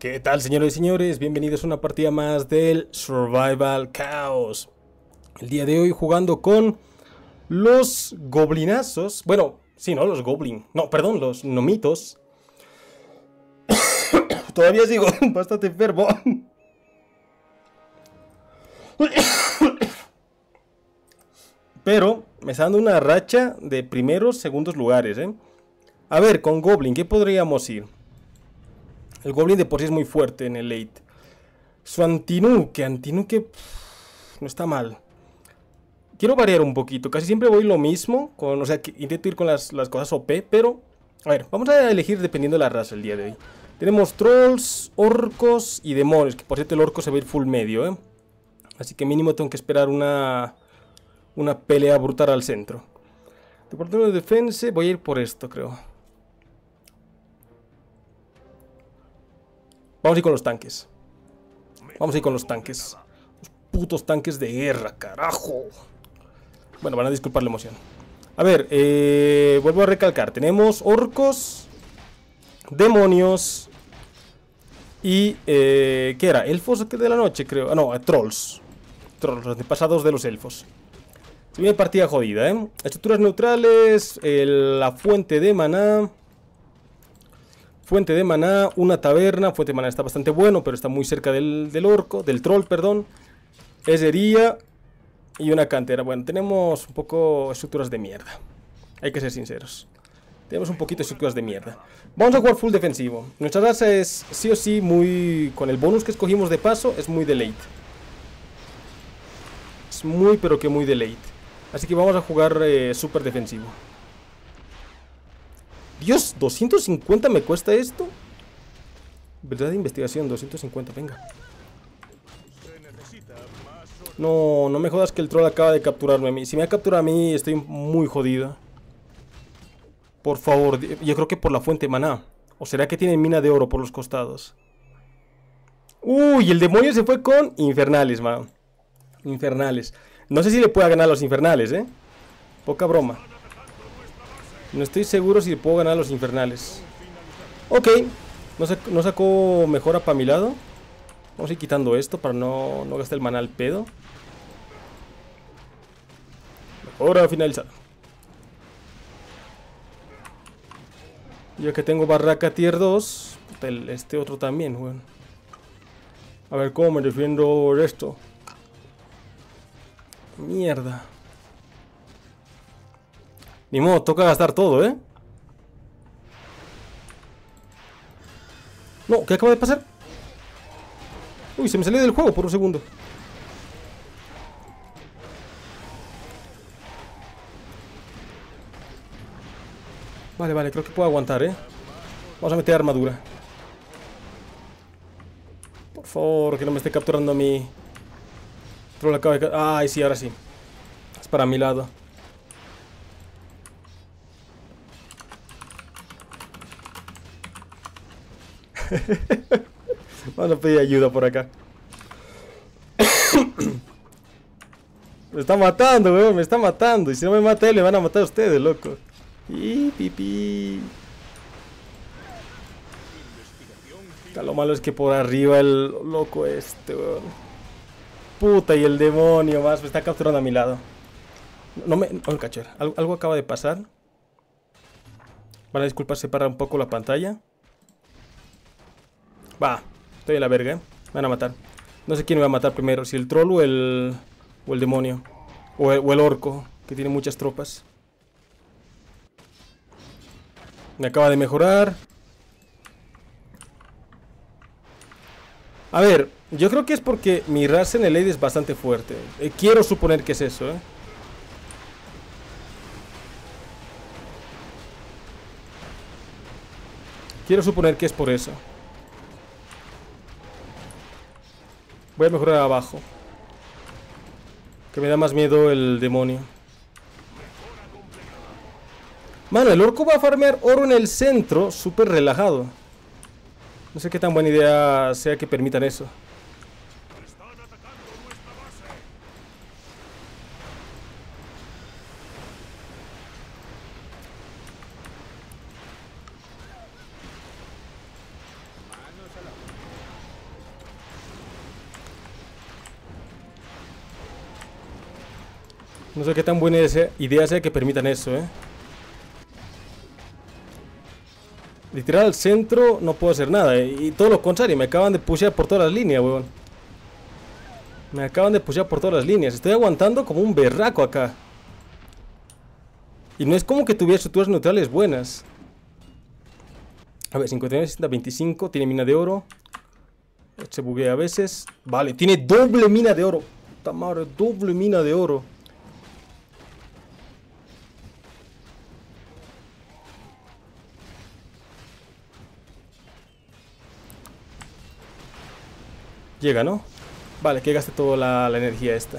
¿Qué tal, señores y señores? Bienvenidos a una partida más del Survival Chaos. El día de hoy jugando con los goblinazos. Bueno, sí, ¿no? Los goblin. No, perdón, los nomitos. Todavía sigo bastante enfermo. Pero me está dando una racha de primeros, segundos lugares, ¿eh? A ver, con goblin, ¿qué podríamos ir? El goblin de por sí es muy fuerte en el late. Su antinuke no está mal. Quiero variar un poquito. Casi siempre voy lo mismo. O sea, intento ir con las cosas OP, pero... A ver, vamos a elegir dependiendo de la raza el día de hoy. Tenemos trolls, orcos y demonios. Que por cierto el orco se va a ir full medio, ¿eh? Así que mínimo tengo que esperar una pelea brutal al centro. Departamento de defensa, voy a ir por esto, creo. Vamos a ir con los tanques. Vamos a ir con los tanques. Los putos tanques de guerra, carajo. Bueno, van a disculpar la emoción. A ver, vuelvo a recalcar. Tenemos orcos, demonios y... ¿qué era? Elfos de la noche, creo. Ah, no, trolls. Trolls, los antepasados de los elfos. Se viene partida jodida, ¿eh? Estructuras neutrales, la fuente de maná. Fuente de maná, una taberna. Fuente de maná está bastante bueno, pero está muy cerca del troll, perdón. Herrería y una cantera. Bueno, tenemos un poco estructuras de mierda. Hay que ser sinceros. Tenemos un poquito de estructuras de mierda. Vamos a jugar full defensivo. Nuestra raza es sí o sí muy... Con el bonus que escogimos de paso, es muy de late. Es muy, pero que muy de late. Así que vamos a jugar súper defensivo. Dios, 250 me cuesta esto. Verdad de investigación, 250, venga. No, no me jodas que el troll acaba de capturarme a mí. Si me ha capturado a mí, estoy muy jodido. Por favor, yo creo que por la fuente de maná. ¿O será que tiene mina de oro por los costados? Uy, el demonio se fue con infernales, man. Infernales. No sé si le pueda ganar a los infernales, Poca broma. No estoy seguro si le puedo ganar a los infernales. Ok. No sacó mejora para mi lado. Vamos a ir quitando esto para no gastar el maná al pedo. Mejora finalizada. Ya que tengo barraca tier 2. Este otro también, bueno. A ver cómo me defiendo de esto. Mierda. Ni modo, toca gastar todo, No, ¿qué acaba de pasar? Uy, se me salió del juego por un segundo. Vale, creo que puedo aguantar, Vamos a meter armadura. Por favor, que no me esté capturando a mí. Troll acaba de... Ay, sí, ahora sí. Es para mi lado. Vamos a pedir ayuda por acá. Me está matando, weón, me está matando. Y si no me mata él, le van a matar a ustedes, loco. Y pipí. Lo malo es que por arriba el loco este, weón. Puta, y el demonio más me está capturando a mi lado. No me... Oh, cachar. Algo acaba de pasar. Van a disculpar, separa un poco la pantalla. Va, estoy en la verga, Me van a matar. No sé quién me va a matar primero, si el troll o el demonio. O el orco, que tiene muchas tropas. Me acaba de mejorar. A ver, yo creo que es porque mi raza en el aid es bastante fuerte. Quiero suponer que es eso, Quiero suponer que es por eso. Voy a mejorar abajo. Que me da más miedo el demonio. Mano, el orco va a farmear oro en el centro, súper relajado. No sé qué tan buena idea sea que permitan eso. No sé qué tan buena idea sea que permitan eso, Literal, al centro no puedo hacer nada, y todo lo contrario, me acaban de pushear por todas las líneas, weón. Me acaban de pushear por todas las líneas. Estoy aguantando como un berraco acá. Y no es como que tuviera estructuras neutrales buenas. A ver, 59, 60, 25. Tiene mina de oro. Se buguea a veces. Vale, tiene doble mina de oro. Puta madre, doble mina de oro. Llega, ¿no? Vale, que gaste toda la energía esta.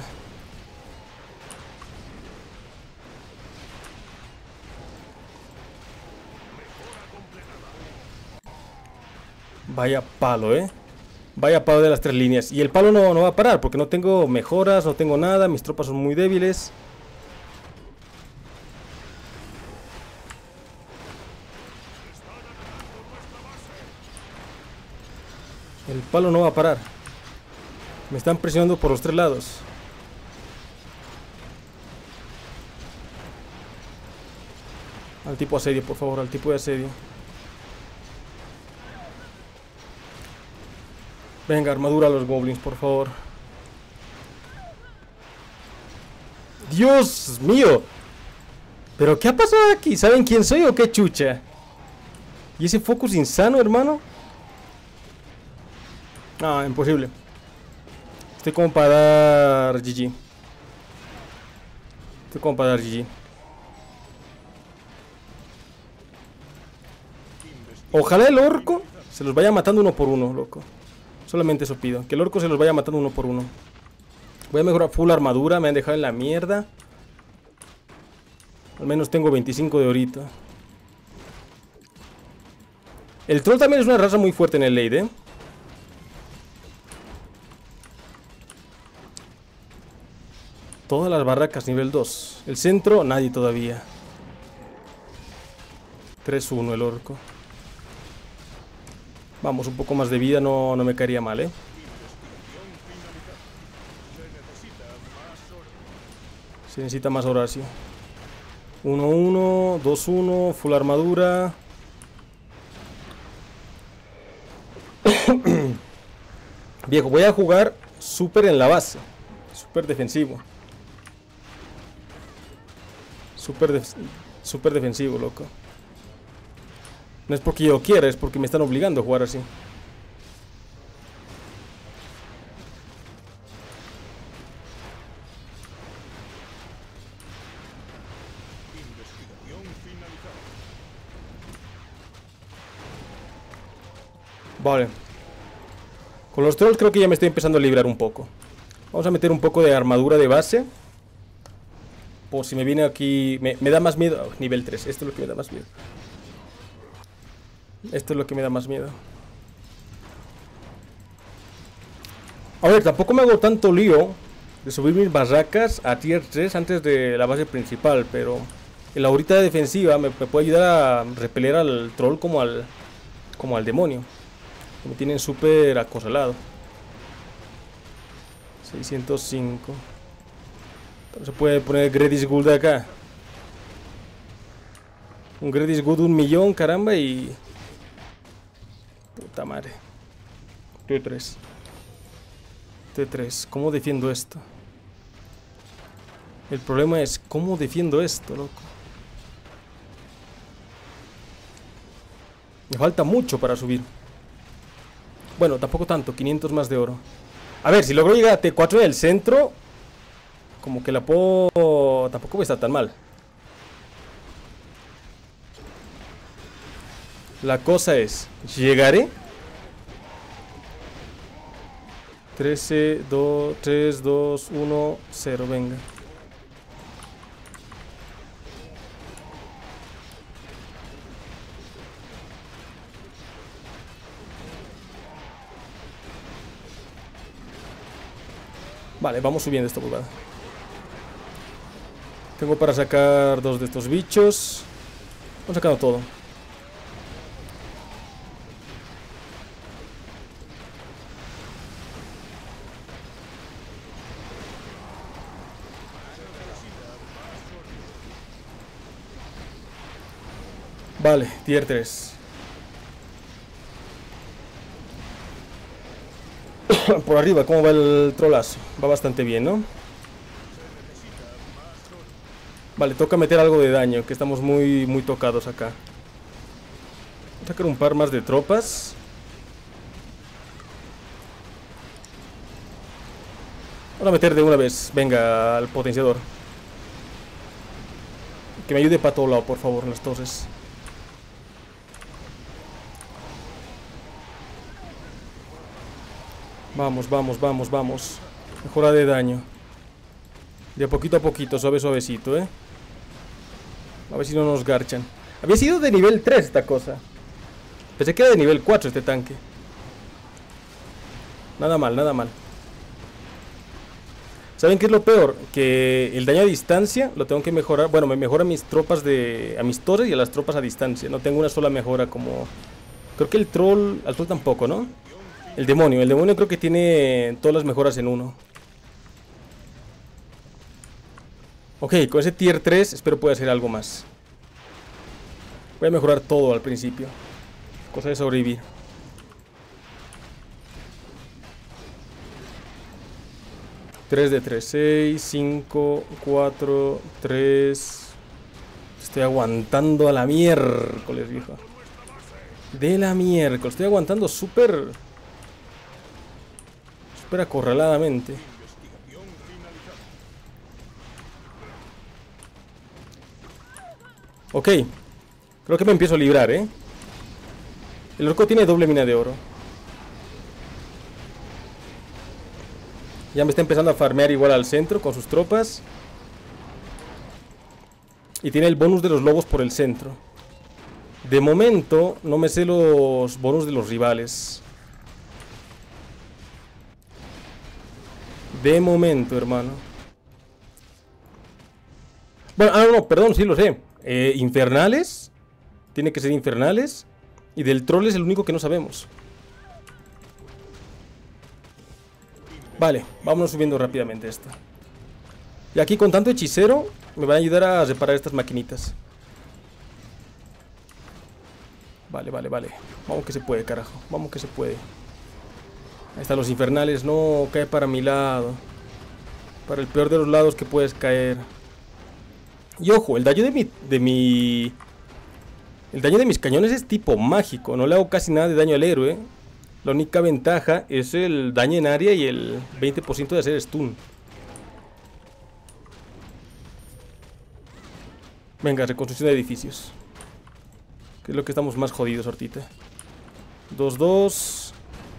Vaya palo, Vaya palo de las tres líneas. Y el palo no va a parar porque no tengo mejoras, no tengo nada. Mis tropas son muy débiles. El palo no va a parar. Me están presionando por los tres lados. Al tipo asedio, por favor, al tipo de asedio. Venga, armadura a los goblins, por favor. ¡Dios mío! ¿Pero qué ha pasado aquí? ¿Saben quién soy o qué chucha? ¿Y ese focus insano, hermano? Ah, imposible. Estoy como para dar GG. Estoy como para dar GG. Ojalá el orco se los vaya matando uno por uno, loco. Solamente eso pido. Que el orco se los vaya matando uno por uno. Voy a mejorar full armadura. Me han dejado en la mierda. Al menos tengo 25 de ahorita. El troll también es una raza muy fuerte en el late, Todas las barracas nivel 2. El centro, nadie todavía. 3-1 el orco. Vamos, un poco más de vida no me caería mal, Se necesita más Horacio. 1-1, 2-1, full armadura. Viejo, voy a jugar súper en la base. Súper defensivo. Súper defensivo, loco. No es porque yo quiera, es porque me están obligando a jugar así. Vale. Con los trolls creo que ya me estoy empezando a librar un poco. Vamos a meter un poco de armadura de base. Por si me viene aquí... Me da más miedo... nivel 3, esto es lo que me da más miedo. Esto es lo que me da más miedo. A ver, tampoco me hago tanto lío de subir mis barracas a tier 3 antes de la base principal, pero en la horita defensiva me puede ayudar a repeler al troll como al demonio. Me tienen súper acorralado. 605. Se puede poner Gredis Gould acá. Un Gredis Gould 1.000.000, caramba, y... puta madre. T3. T3. ¿Cómo defiendo esto? El problema es ¿cómo defiendo esto, loco? Me falta mucho para subir. Bueno, tampoco tanto, 500 más de oro. A ver, si logro llegar a T4 del centro, como que la puedo... tampoco voy a estar tan mal. La cosa es, ¿llegaré? 13, 2, 3, 2, 1, 0, venga. Vale, vamos subiendo esta jugada. Tengo para sacar dos de estos bichos. Vamos sacando todo. Vale, tier 3. Por arriba, ¿cómo va el trolazo? Va bastante bien, ¿no? Vale, toca meter algo de daño, que estamos muy tocados acá. Voy a sacar un par más de tropas. Vamos a meter de una vez, venga, al potenciador. Que me ayude para todo lado, por favor, en las torres. Vamos, vamos, vamos, vamos. Mejora de daño. De poquito a poquito, suavecito, ¿eh? A ver si no nos garchan. Había sido de nivel 3 esta cosa. Pensé que era de nivel 4 este tanque. Nada mal, nada mal. ¿Saben qué es lo peor? Que el daño a distancia lo tengo que mejorar. Bueno, me mejora a mis tropas a mis torres y a las tropas a distancia. No tengo una sola mejora como... Creo que el troll... Al troll tampoco, ¿no? El demonio creo que tiene todas las mejoras en uno. Ok, con ese tier 3 espero pueda hacer algo más. Voy a mejorar todo al principio. Cosa de sobrevivir. Tres de 3, 6, 5, 4, 3. Estoy aguantando a la miércoles, viejo. De la miércoles. Estoy aguantando súper acorraladamente. Ok. Creo que me empiezo a librar, ¿eh? El orco tiene doble mina de oro. Ya me está empezando a farmear igual al centro con sus tropas. Y tiene el bonus de los lobos por el centro. De momento no me sé los bonus de los rivales. De momento, hermano. Bueno, no, perdón, sí lo sé. Infernales. Tiene que ser infernales. Y del troll es el único que no sabemos. Vale, vámonos subiendo rápidamente esto. Y aquí con tanto hechicero me van a ayudar a reparar estas maquinitas. Vale, vale, vale. Vamos que se puede, carajo. Vamos que se puede. Ahí están los infernales. No, cae para mi lado. Para el peor de los lados que puedes caer. Y ojo, el daño el daño de mis cañones es tipo mágico. No le hago casi nada de daño al héroe. La única ventaja es el daño en área y el 20% de hacer stun. Venga, reconstrucción de edificios. Que es lo que estamos más jodidos ahorita. 2-2.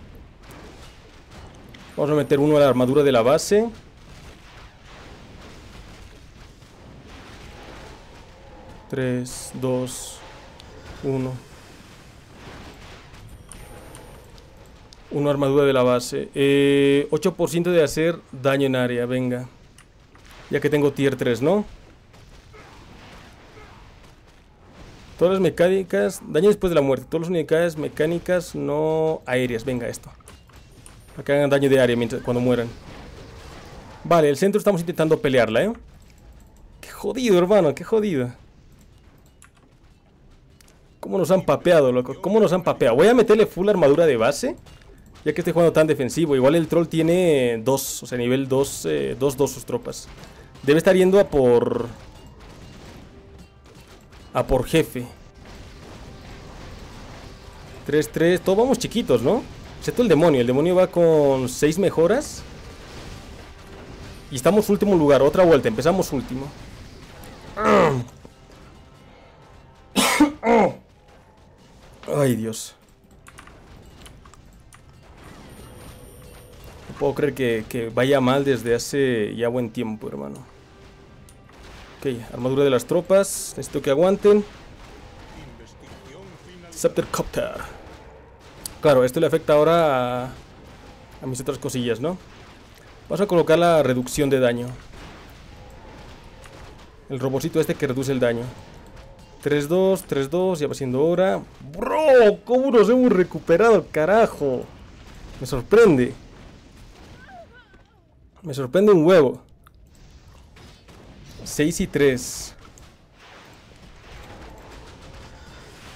Vamos a meter uno a la armadura de la base. Tres, 2, 1. Una armadura de la base. 8% de hacer daño en área, venga. Ya que tengo tier 3, ¿no? Todas las mecánicas. Daño después de la muerte. Todas las unidades mecánicas no aéreas. Venga, esto. Para que hagan daño de área cuando mueran. Vale, el centro estamos intentando pelearla, ¿eh? Qué jodido, hermano, qué jodido. ¿Cómo nos han papeado, loco? ¿Cómo nos han papeado? Voy a meterle full armadura de base. Ya que estoy jugando tan defensivo. Igual el troll tiene 2. O sea, nivel 2, 2 sus tropas. Debe estar yendo a por jefe. 3-3. Todos vamos chiquitos, ¿no? Excepto el demonio. El demonio va con 6 mejoras. Y estamos último lugar. Otra vuelta. Empezamos último. Ay, Dios. No puedo creer que vaya mal desde hace ya buen tiempo, hermano. Ok, armadura de las tropas. Necesito que aguanten. Sceptercopter. Claro, esto le afecta ahora a mis otras cosillas, ¿no? Vamos a colocar la reducción de daño. El robocito este que reduce el daño. 3-2, 3-2, ya va siendo hora. Bro, ¿cómo nos hemos recuperado, carajo? Me sorprende. Me sorprende un huevo. 6-3.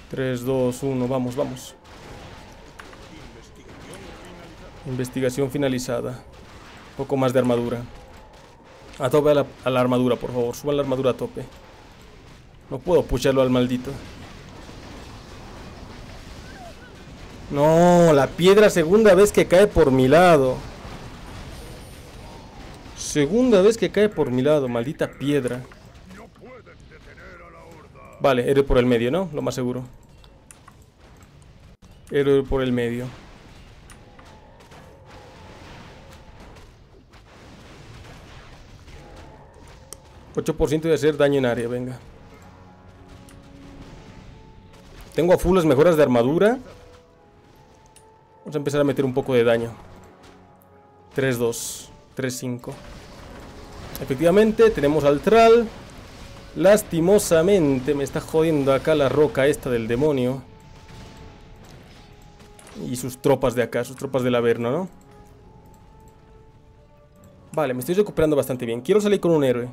3, 2, 1, vamos, vamos. Investigación finalizada. Un poco más de armadura. A tope a la armadura, por favor. Suban la armadura a tope. No puedo pusharlo al maldito. No, la piedra, segunda vez que cae por mi lado. Segunda vez que cae por mi lado, maldita piedra. Vale, héroe por el medio, ¿no? Lo más seguro. Héroe por el medio. $8% de hacer daño en área, venga. Tengo a full las mejoras de armadura. Vamos a empezar a meter un poco de daño. 3-2, 3-5. Efectivamente, tenemos al Thrall. Lastimosamente me está jodiendo acá la roca esta del demonio. Y sus tropas de acá, sus tropas del Averno, ¿no? Vale, me estoy recuperando bastante bien. Quiero salir con un héroe.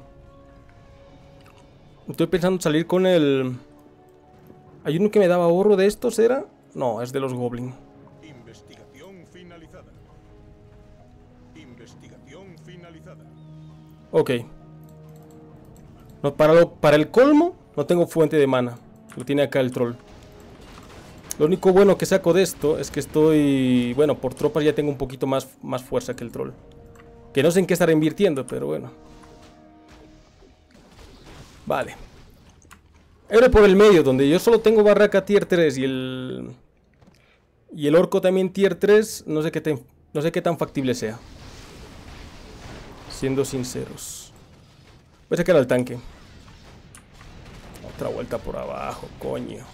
Estoy pensando salir con el... ¿Hay uno que me daba ahorro de estos, era? No, es de los Goblin. Investigación finalizada. Investigación finalizada. Ok. No, para el colmo, no tengo fuente de mana. Lo tiene acá el troll. Lo único bueno que saco de esto es que estoy... Bueno, por tropas ya tengo un poquito más fuerza que el troll. Que no sé en qué estaré invirtiendo, pero bueno. Vale. Héroe por el medio, donde yo solo tengo barraca tier 3 y el orco también tier 3, no sé qué tan factible sea. Siendo sinceros. Voy a sacar al tanque. Otra vuelta por abajo, coño.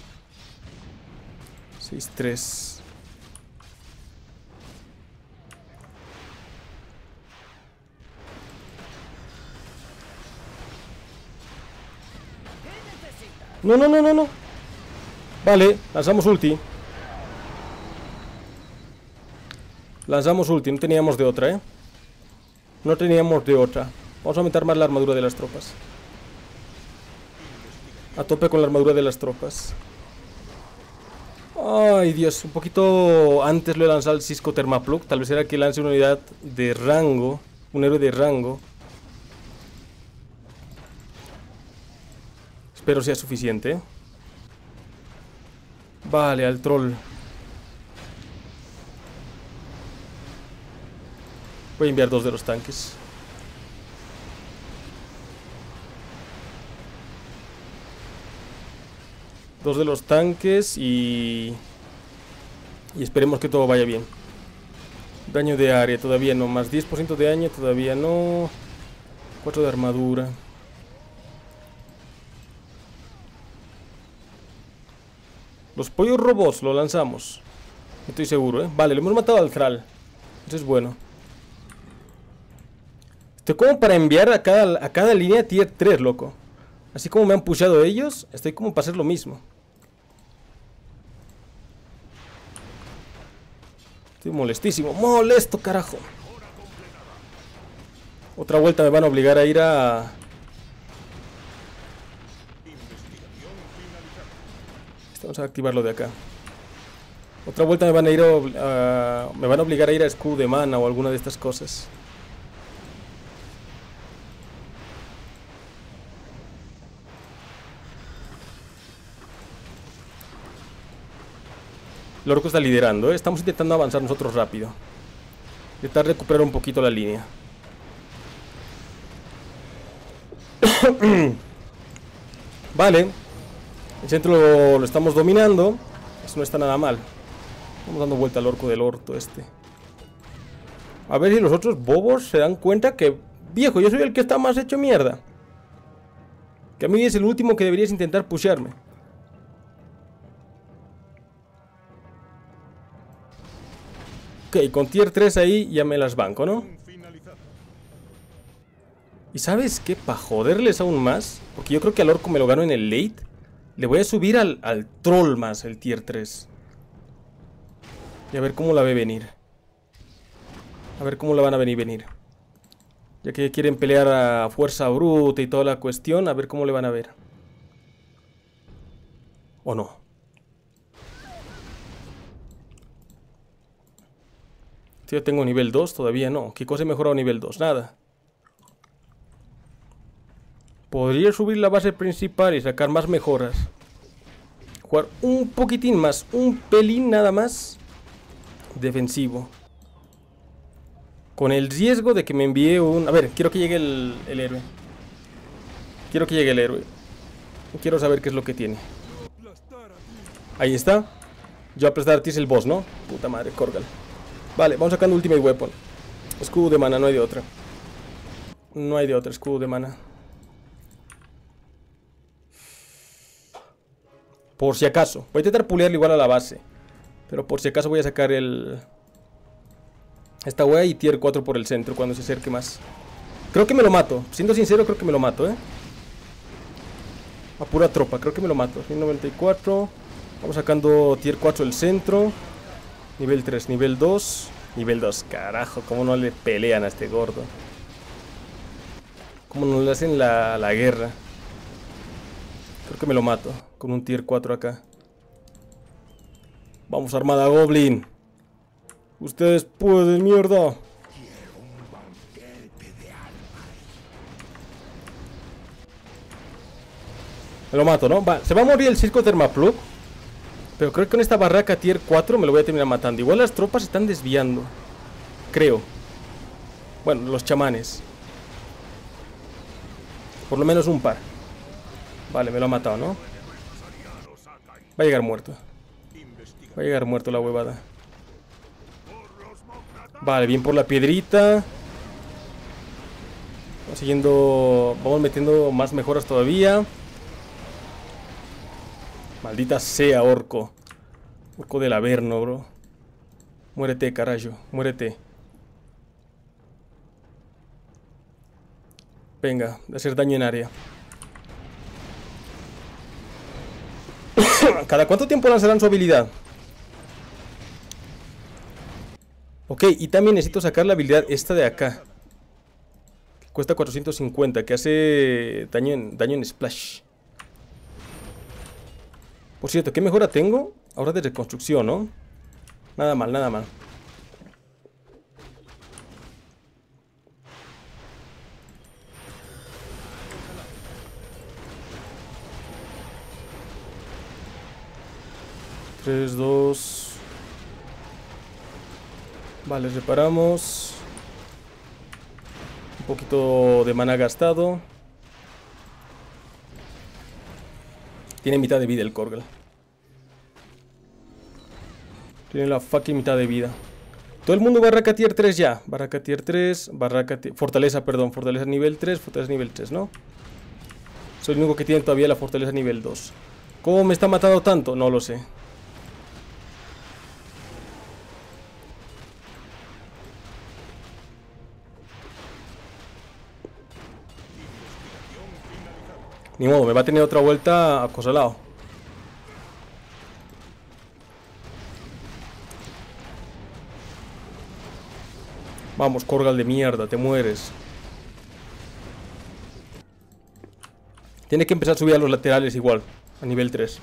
6-3. No, no, no, no, no. Vale, lanzamos ulti. Lanzamos ulti, no teníamos de otra, ¿eh? No teníamos de otra. Vamos a aumentar más la armadura de las tropas. A tope con la armadura de las tropas. Ay, Dios, un poquito antes lo he lanzado el Cisco Thermaplug. Tal vez era que lance una unidad de rango. Un héroe de rango. Espero sea suficiente. Vale, al troll. Voy a enviar 2 de los tanques. Dos de los tanques y esperemos que todo vaya bien. Daño de área, todavía no. Más 10% de daño, todavía no. 4 de armadura. Los pollos robots lo lanzamos. Estoy seguro, ¿eh? Vale, lo hemos matado al Thrall. Eso es bueno. Estoy como para enviar a cada línea tier 3, loco. Así como me han pushado ellos, estoy como para hacer lo mismo. Estoy molestísimo. Molesto, carajo. Otra vuelta me van a obligar a ir a... Vamos a activarlo de acá. Otra vuelta me van a ir me van a obligar a ir a escudo de mana o alguna de estas cosas. El orco está liderando, ¿eh? Estamos intentando avanzar nosotros rápido. Intentar recuperar un poquito la línea. Vale. El centro lo estamos dominando. Eso no está nada mal. Estamos dando vuelta al orco del orto este. A ver si los otros bobos se dan cuenta que... Viejo, yo soy el que está más hecho mierda. Que a mí es el último que deberías intentar pushearme. Ok, con tier 3 ahí ya me las banco, ¿no? ¿Y sabes qué? Para joderles aún más, porque yo creo que al orco me lo gano en el late, le voy a subir al troll más el tier 3. Y a ver cómo la ve venir. A ver cómo la van a venir. Ya que quieren pelear a fuerza bruta y toda la cuestión, a ver cómo le van a ver. ¿O no? Yo tengo nivel 2, todavía no. ¿Qué cosa he mejorado a nivel 2? Nada. Podría subir la base principal y sacar más mejoras. Jugar un poquitín más, un pelín nada más defensivo. Con el riesgo de que me envíe un... A ver, quiero que llegue el héroe. Quiero que llegue el héroe. Quiero saber qué es lo que tiene. Ahí está. Yo aplastar a ti es el boss, ¿no? Puta madre, Korgal. Vale, vamos sacando Ultimate Weapon. Escudo de mana, no hay de otra. No hay de otra, escudo de mana. Por si acaso. Voy a intentar pulearle igual a la base. Pero por si acaso voy a sacar el... esta wea y tier 4 por el centro cuando se acerque más. Creo que me lo mato. Siendo sincero, creo que me lo mato, a pura tropa, creo que me lo mato. 1094. Vamos sacando tier 4 del centro. Nivel 3, nivel 2. Nivel 2, carajo, cómo no le pelean a este gordo. Cómo no le hacen la guerra. Creo que me lo mato con un tier 4 acá. Vamos, armada Goblin. Ustedes pueden, mierda. Me lo mato, ¿no? Va, se va a morir el Cisco Thermaplug. Pero creo que con esta barraca tier 4 me lo voy a terminar matando. Igual las tropas se están desviando. Creo. Bueno, los chamanes. Por lo menos un par. Vale, me lo ha matado, ¿no? Va a llegar muerto. Va a llegar muerto la huevada. Vale, bien por la piedrita. Vamos siguiendo. Vamos metiendo más mejoras todavía. Maldita sea, orco. Orco del Averno, bro. Muérete, carajo. Muérete. Venga, de hacer daño en área. ¿Cada cuánto tiempo lanzarán su habilidad? Ok, y también necesito sacar la habilidad esta de acá. Que cuesta 450, que hace daño en splash. Por cierto, ¿qué mejora tengo? Ahora de reconstrucción, ¿no? Nada mal, nada mal. Tres, dos. Vale, reparamos. Un poquito de mana gastado. Tiene mitad de vida el Korgal. Tiene la fucking mitad de vida. Todo el mundo barraca tier 3 ya. Barraca tier 3, fortaleza, perdón. Fortaleza nivel 3, fortaleza nivel 3, ¿no? Soy el único que tiene todavía la fortaleza nivel 2. ¿Cómo me está matando tanto? No lo sé. Ni modo, me va a tener otra vuelta acosalado. Vamos, Korgal de mierda, te mueres. Tiene que empezar a subir a los laterales igual, a nivel 3.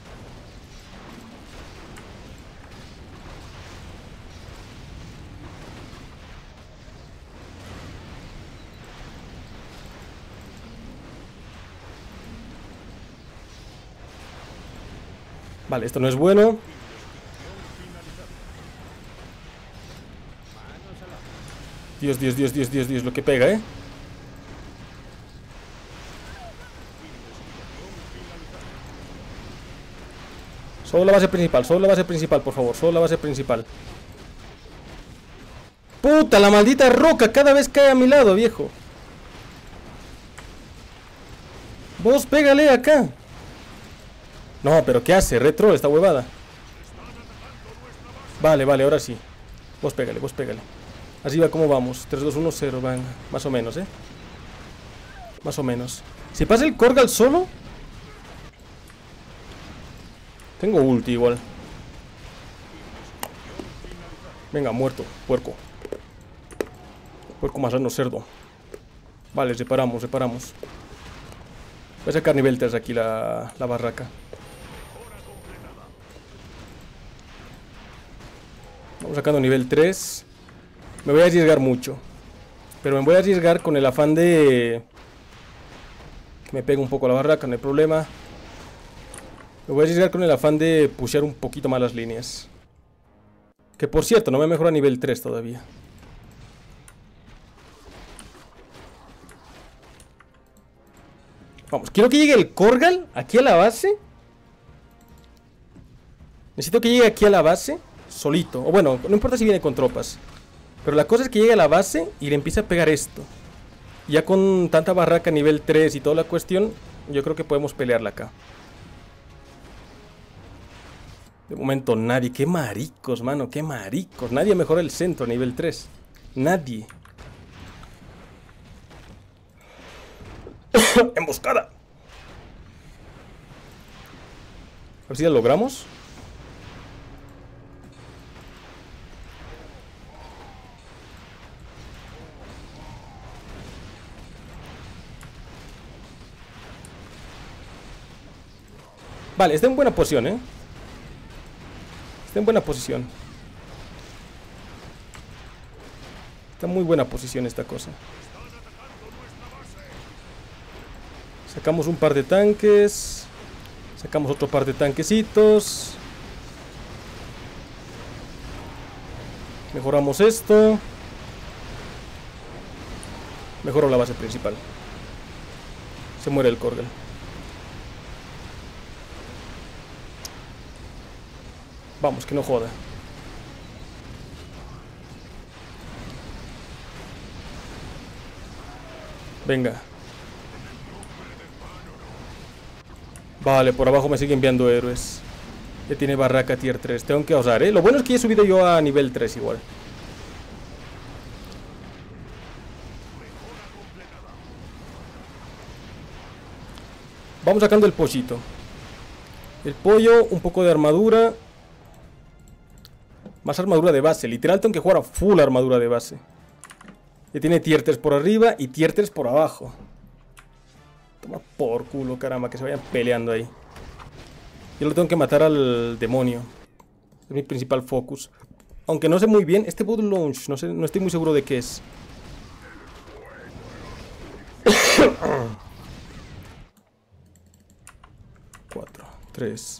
Vale, esto no es bueno. Dios, Dios, Dios, Dios, Dios, Dios, lo que pega, ¿eh? Solo la base principal, por favor, solo la base principal. Puta, la maldita roca cada vez cae a mi lado, viejo. Vos pégale acá. No, pero ¿qué hace? Retro esta huevada. Vale, vale, ahora sí. Vos pégale, vos pégale. Así va, ¿cómo vamos? 3, 2, 1, 0, venga. Más o menos, Más o menos. Si pasa el Korgal solo. Tengo ulti igual. Venga, muerto, puerco. Puerco marrano cerdo. Vale, reparamos, reparamos. Voy a sacar nivel 3 aquí la barraca. Vamos sacando nivel 3. Me voy a arriesgar mucho. Pero me voy a arriesgar con el afán de... que me pegue un poco la barraca, no hay problema. Me voy a arriesgar con el afán de pushear un poquito más las líneas. Que por cierto, no me mejora a nivel 3 todavía. Vamos, quiero que llegue el Korgal aquí a la base. Necesito que llegue aquí a la base solito. O bueno, no importa si viene con tropas. Pero la cosa es que llegue a la base y le empiece a pegar esto. Ya con tanta barraca nivel 3 y toda la cuestión, yo creo que podemos pelearla acá. De momento nadie. Qué maricos, mano, qué maricos. Nadie mejora el centro a nivel 3. Nadie. Emboscada. A ver si la logramos. Vale, está en buena posición, ¿eh? Está en buena posición. Está en muy buena posición esta cosa. Sacamos un par de tanques. Sacamos otro par de tanquecitos. Mejoramos esto. Mejoro la base principal. Se muere el Korgal. Vamos, que no joda. Venga. Vale, por abajo me sigue enviando héroes. Ya tiene barraca tier 3. Tengo que osar, ¿eh? Lo bueno es que ya he subido yo a nivel 3 igual. Vamos sacando el pollito. El pollo, un poco de armadura. Más armadura de base. Literal tengo que jugar a full armadura de base. Ya tiene tier 3 por arriba y tier 3 por abajo. Toma por culo, caramba, que se vayan peleando ahí. Yo lo tengo que matar al demonio. Es mi principal focus. Aunque no sé muy bien, este Blood Launch, no sé, no estoy muy seguro de qué es. 4, 3.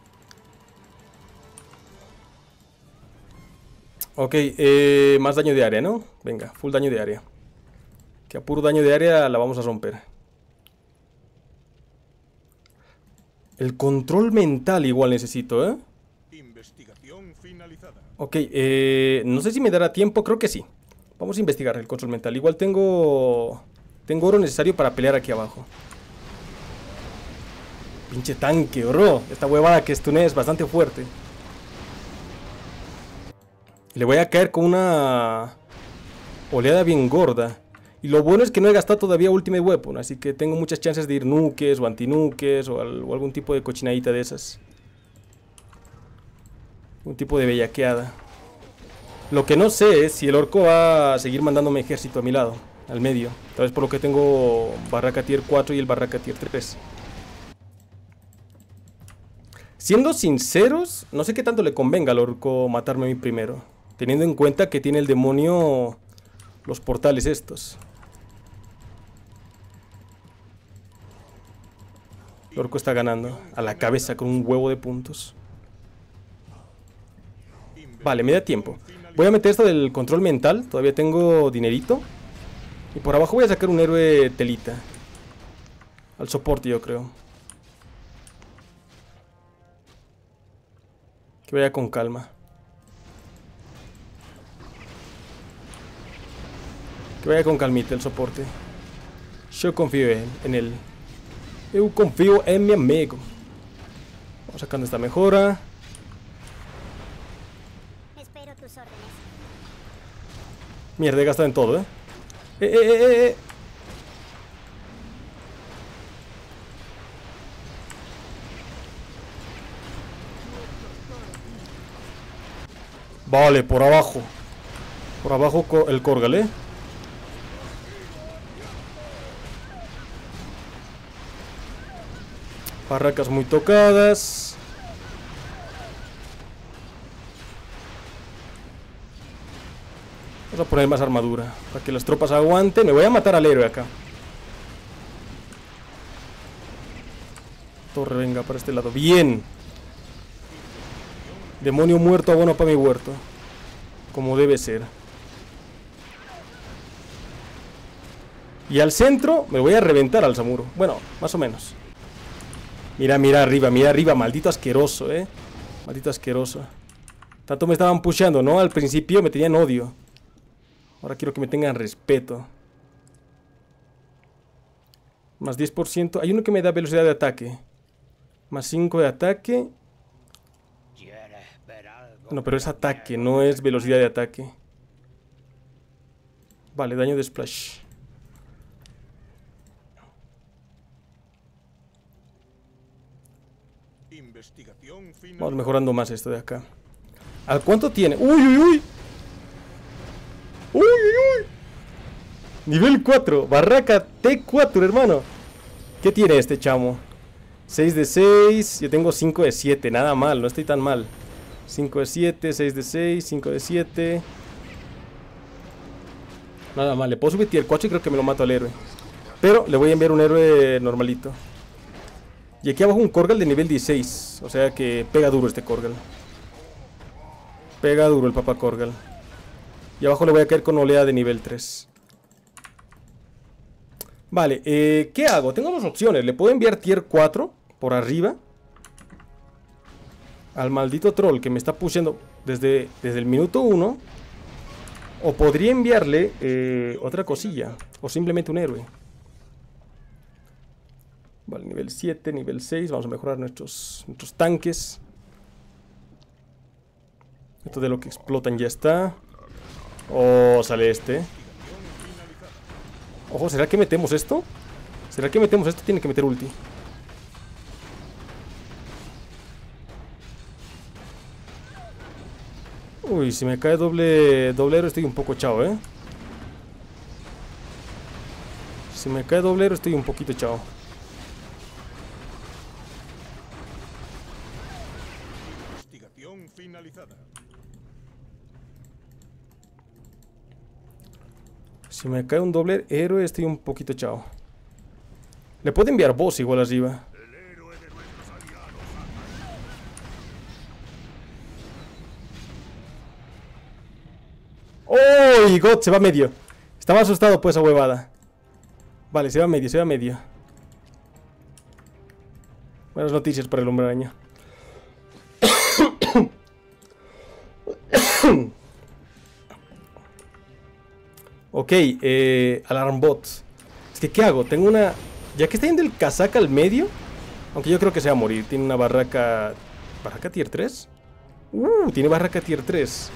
Ok, más daño de área, ¿no? Venga, full daño de área. Que a puro daño de área la vamos a romper. El control mental igual necesito, ¿eh? Investigación finalizada. Ok, no sé si me dará tiempo, creo que sí. Vamos a investigar el control mental. Igual tengo oro necesario para pelear aquí abajo. Pinche tanque, bro. Esta huevada que stun es bastante fuerte. Le voy a caer con una oleada bien gorda. Y lo bueno es que no he gastado todavía Ultimate Weapon, así que tengo muchas chances de ir nuques o antinuques o algún tipo de cochinadita de esas. Un tipo de bellaqueada. Lo que no sé es si el orco va a seguir mandándome ejército a mi lado, al medio. Tal vez por lo que tengo barraca tier 4 y el barraca tier 3. Siendo sinceros, no sé qué tanto le convenga al orco matarme a mí primero. Teniendo en cuenta que tiene el demonio los portales estos. El orco está ganando a la cabeza con un huevo de puntos. Vale, me da tiempo. Voy a meter esto del control mental. Todavía tengo dinerito. Y por abajo voy a sacar un héroe telita. Al soporte, yo creo. Que vaya con calma. Que vaya con calmita el soporte. Yo confío en él. Yo confío en mi amigo. Vamos sacando esta mejora. Espero tus órdenes. Mierda, he gastado en todo, ¿eh? Vale, por abajo. Por abajo el Korgal, ¿eh? Barracas muy tocadas. Vamos Vamos a poner más armadura para que las tropas aguanten. Me voy a matar al héroe acá. Torre, venga, para este lado. Bien. Demonio muerto, abono para mi huerto. Como debe ser. Y al centro me voy a reventar al Samuro. Bueno, más o menos. Mira, mira arriba, maldito asqueroso, maldito asqueroso. Tanto me estaban pusheando, ¿no? Al principio me tenían odio. Ahora quiero que me tengan respeto. Más 10%. Hay uno que me da velocidad de ataque. Más 5 de ataque. No, pero es ataque, no es velocidad de ataque. Vale, daño de splash. Vamos mejorando más esto de acá. ¿Al cuánto tiene? ¡Uy, uy, uy! ¡Uy, uy, uy! Nivel 4, barraca T4, hermano. ¿Qué tiene este chamo? 6 de 6, yo tengo 5 de 7, nada mal, no estoy tan mal. 5 de 7, 6 de 6, 5 de 7. Nada mal, le puedo subir tier 4 y creo que me lo mato al héroe. Pero le voy a enviar un héroe normalito. Y aquí abajo un Korgal de nivel 16. O sea que pega duro este Korgal. Pega duro el Papa Korgal. Y abajo le voy a caer con oleada de nivel 3. Vale, ¿qué hago? Tengo dos opciones. Le puedo enviar tier 4 por arriba al maldito troll que me está pusheando desde el minuto 1. O podría enviarle otra cosilla. O simplemente un héroe. Vale, nivel 7, nivel 6. Vamos a mejorar nuestros tanques. Esto de lo que explotan ya está. Oh, sale este. Ojo, ¿será que metemos esto? ¿Será que metemos esto? Tiene que meter ulti. Uy, si me cae doblero estoy un poco chao, Si me cae doblero estoy un poquito chao. Investigación finalizada. Si me cae un doble héroe estoy un poquito chao. Le puedo enviar boss igual arriba. ¡Oh! God, se va a medio. Estaba asustado por esa huevada. Vale, se va a medio, se va a medio. Buenas noticias para el hombre araña. Ok, Alarm Bot. Es que, ¿qué hago? Tengo una... Ya que está yendo el casaca al medio. Aunque yo creo que se va a morir. Tiene una barraca... ¿Barraca tier 3? Tiene barraca tier 3.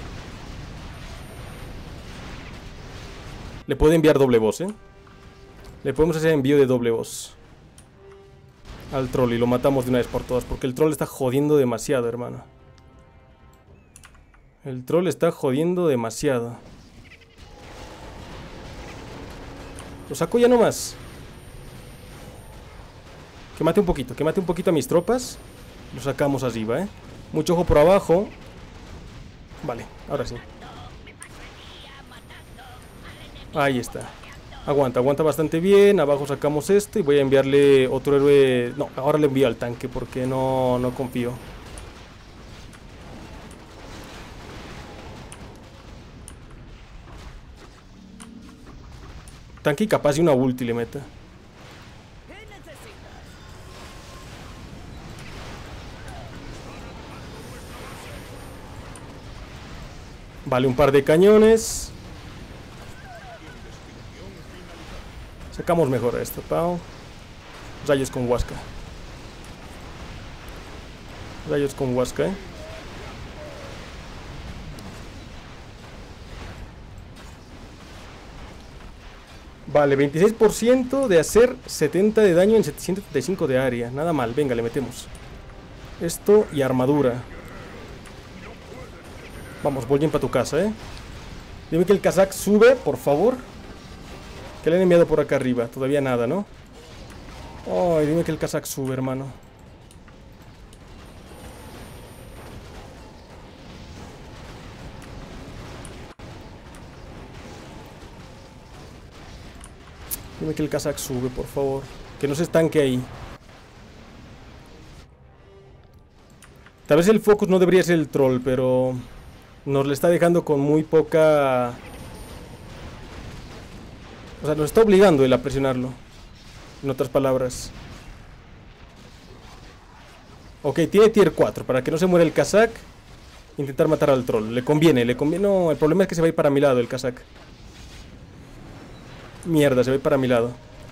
Le puedo enviar doble boss, Le podemos hacer envío de doble boss al troll y lo matamos de una vez por todas. Porque el troll está jodiendo demasiado, hermano. El troll está jodiendo demasiado. Lo saco ya nomás. Que mate un poquito a mis tropas. Lo sacamos arriba, Mucho ojo por abajo. Vale, ahora sí. Ahí está. Aguanta bastante bien. Abajo sacamos esto y voy a enviarle otro héroe. No, ahora le envío al tanque porque no confío. Tanque y capaz de una ulti le meta. Vale, un par de cañones. Sacamos mejor esto, pao. Rayos con Huasca. Rayos con Huasca, Vale, 26% de hacer 70 de daño en 775 de área. Nada mal, venga, le metemos esto y armadura. Vamos, Vol'jin para tu casa, Dime que el Kazak sube, por favor. ¿Qué le han enviado por acá arriba? Todavía nada, ¿no? Ay, dime que el Kazak sube, hermano. Dime que el Kazak sube, por favor. Que no se estanque ahí. Tal vez el focus no debería ser el troll, pero nos le está dejando con muy poca... O sea, nos está obligando él a presionarlo. En otras palabras. Ok, tiene tier 4. Para que no se muera el Kazak, intentar matar al troll. Le conviene, le conviene. No, el problema es que se va a ir para mi lado el Kazak. Mierda, se va a ir para mi lado.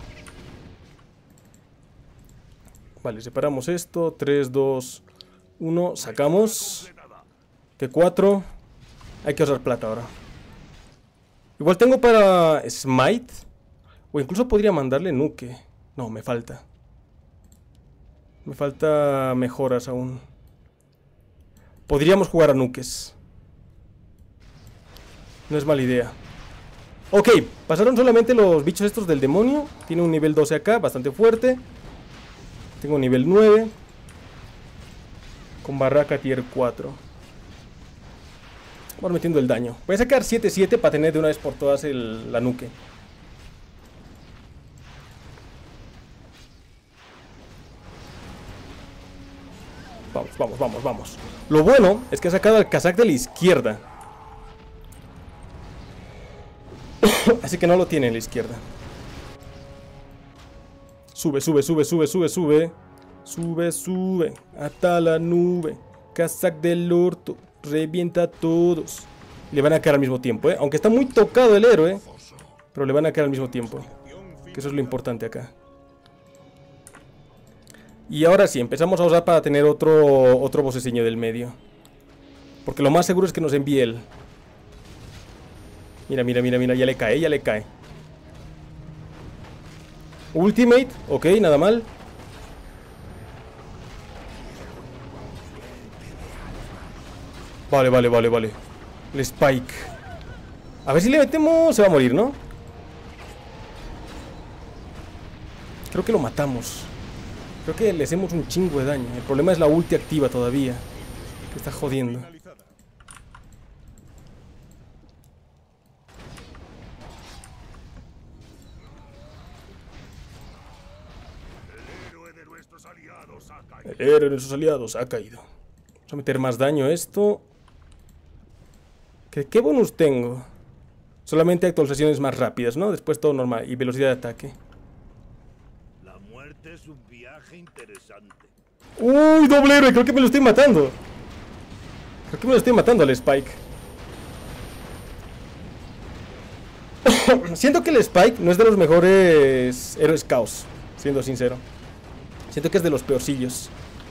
Vale, separamos esto. 3, 2, 1. Sacamos. T4. Hay que ahorrar plata ahora. Igual tengo para Smite. O incluso podría mandarle Nuke. No, me falta. Me falta mejoras aún. Podríamos jugar a Nukes. No es mala idea. Ok, pasaron solamente los bichos estos del demonio. Tiene un nivel 12 acá, bastante fuerte. Tengo un nivel 9. Con barraca tier 4. Vamos metiendo el daño. Voy a sacar 7-7 para tener de una vez por todas la nuke. Vamos, vamos, vamos, vamos. Lo bueno es que ha sacado al Kazak de la izquierda. Así que no lo tiene en la izquierda. Sube, sube, sube, sube, sube, sube. Sube, sube. Hasta la nube. Kazak del orto. Revienta a todos. Le van a caer al mismo tiempo, ¿eh? Aunque está muy tocado el héroe. Pero le van a caer al mismo tiempo. Que eso es lo importante acá. Y ahora sí, empezamos a usar para tener otro boceceño del medio. Porque lo más seguro es que nos envíe él. Mira, mira, mira, mira, ya le cae, ya le cae. Ultimate, ok, nada mal. Vale, vale, vale, vale. El Spike. A ver si le metemos, se va a morir, ¿no? Creo que lo matamos. Creo que le hacemos un chingo de daño. El problema es la ulti activa todavía. Que está jodiendo. El héroe de nuestros aliados ha caído. Vamos a meter más daño a esto. ¿Qué bonus tengo? Solamente actualizaciones más rápidas, ¿no? Después todo normal. Y velocidad de ataque. La muerte es un viaje interesante. ¡Uy, doble héroe! Creo que me lo estoy matando. Creo que me lo estoy matando al Spike. Siento que el Spike no es de los mejores héroes caos, siendo sincero. Siento que es de los peorcillos.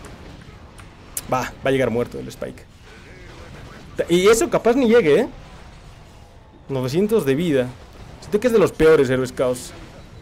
Va a llegar muerto el Spike. Y eso capaz ni llegue, ¿eh? 900 de vida. Siento que es de los peores héroes caos.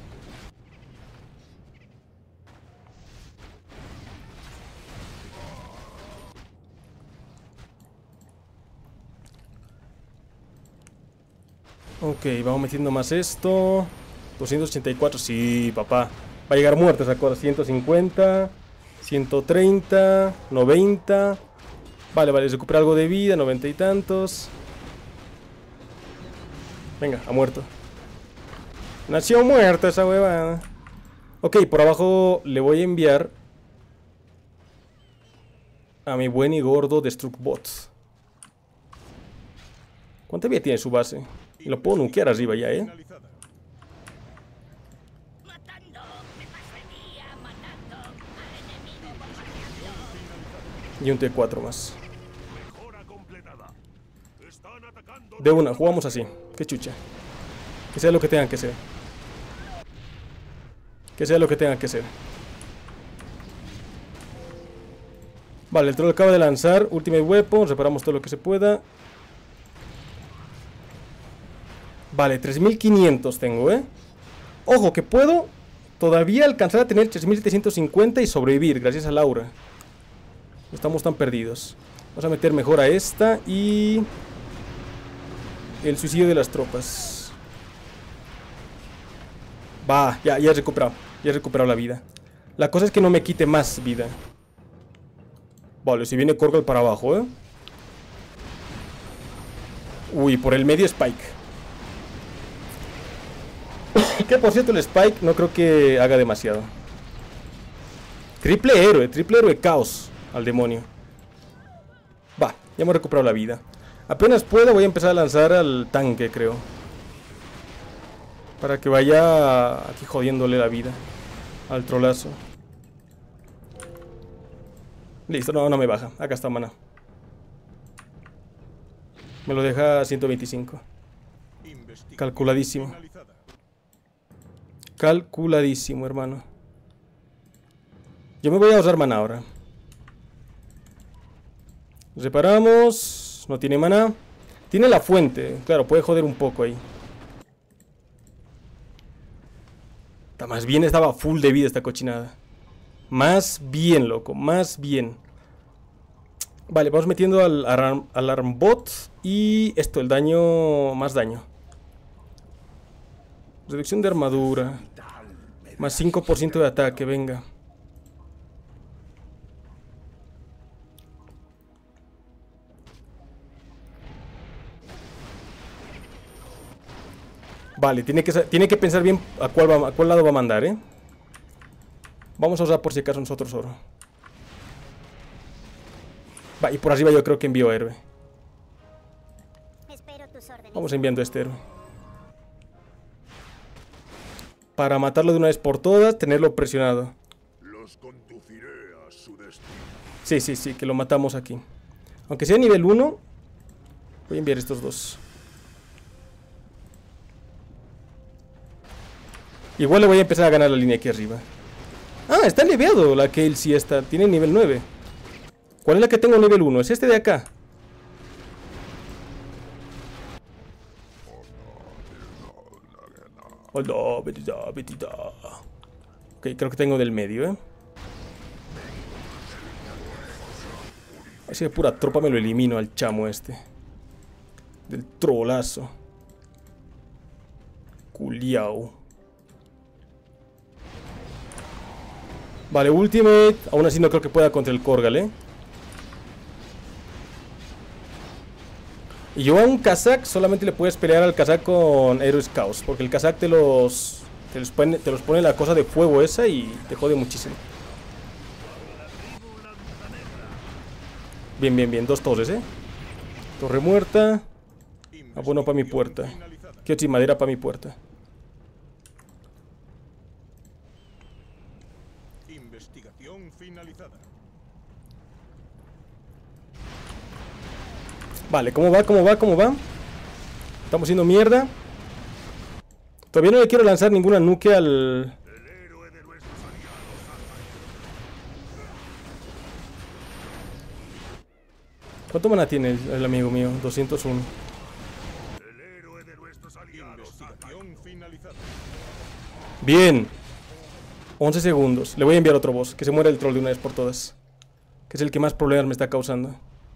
Ok, vamos metiendo más esto. 284, sí, papá. Va a llegar muerto esa cosa. 150, 130, 90. Vale, vale, recupera algo de vida, 90 y tantos. Venga, ha muerto. Nació muerta esa huevada. Ok, por abajo le voy a enviar a mi buen y gordo Destructbot. ¿Cuánta vida tiene su base? Lo puedo nukear arriba ya, ¿eh? Y un T4 más. De una, jugamos así. Qué chucha. Que sea lo que tengan que ser. Que sea lo que tengan que ser. Vale, el troll acaba de lanzar Ultimate Weapon. Reparamos todo lo que se pueda. Vale, 3500 tengo, ¿eh? Ojo, que puedo todavía alcanzar a tener 3750 y sobrevivir, gracias a Laura. No estamos tan perdidos. Vamos a meter mejor a esta y... el suicidio de las tropas. Va, ya he recuperado. Ya he recuperado la vida. La cosa es que no me quite más vida. Vale, si viene Korgal para abajo, ¿eh? Uy, por el medio Spike. Que por cierto el Spike no creo que haga demasiado. Triple héroe caos al demonio. Va, ya hemos recuperado la vida. Apenas pueda voy a empezar a lanzar al tanque, creo. Para que vaya aquí jodiéndole la vida al trolazo. Listo, no me baja. Acá está mana. Me lo deja a 125. Calculadísimo. Calculadísimo, hermano. Yo me voy a usar mana ahora. Reparamos. No tiene mana. Tiene la fuente. Claro, puede joder un poco ahí. Más bien estaba full de vida esta cochinada. Más bien, loco. Más bien. Vale, vamos metiendo al Alarmbot. Y esto, el daño. Más daño. Reducción de armadura. Más 5% de ataque, venga. Vale, tiene que pensar bien a cuál lado va a mandar, ¿eh? Vamos a usar por si acaso nosotros oro. Va, y por arriba yo creo que envío héroe. Vamos enviando este héroe. Para matarlo de una vez por todas, tenerlo presionado. Los conduciré a su destino. Sí, que lo matamos aquí. Aunque sea nivel 1, voy a enviar estos dos. Igual le voy a empezar a ganar la línea aquí arriba. Ah, está leveado la Kayle, sí está. Tiene nivel 9. ¿Cuál es la que tengo nivel 1? Es este de acá. Hola, betita. Ok, creo que tengo del medio, ¿eh? Así de pura tropa me lo elimino al chamo este. Del trolazo. Culiao. Vale, ultimate. Aún así no creo que pueda contra el Korgal, ¿eh? Y yo a un Kazak solamente le puedes pelear al Kazak con héroes caos. Porque el Kazak te los pone la cosa de fuego esa y te jode muchísimo. Bien, dos torres, ¿eh? Torre muerta. Abono para mi puerta. Quiero madera para mi puerta. Investigación finalizada. Vale, ¿cómo va? Estamos haciendo mierda. Todavía no le quiero lanzar ninguna nuke al... ¿Cuánto mana tiene el amigo mío? 201. Bien. 11 segundos. Le voy a enviar otro boss. Que se muera el troll de una vez por todas. Que es el que más problemas me está causando.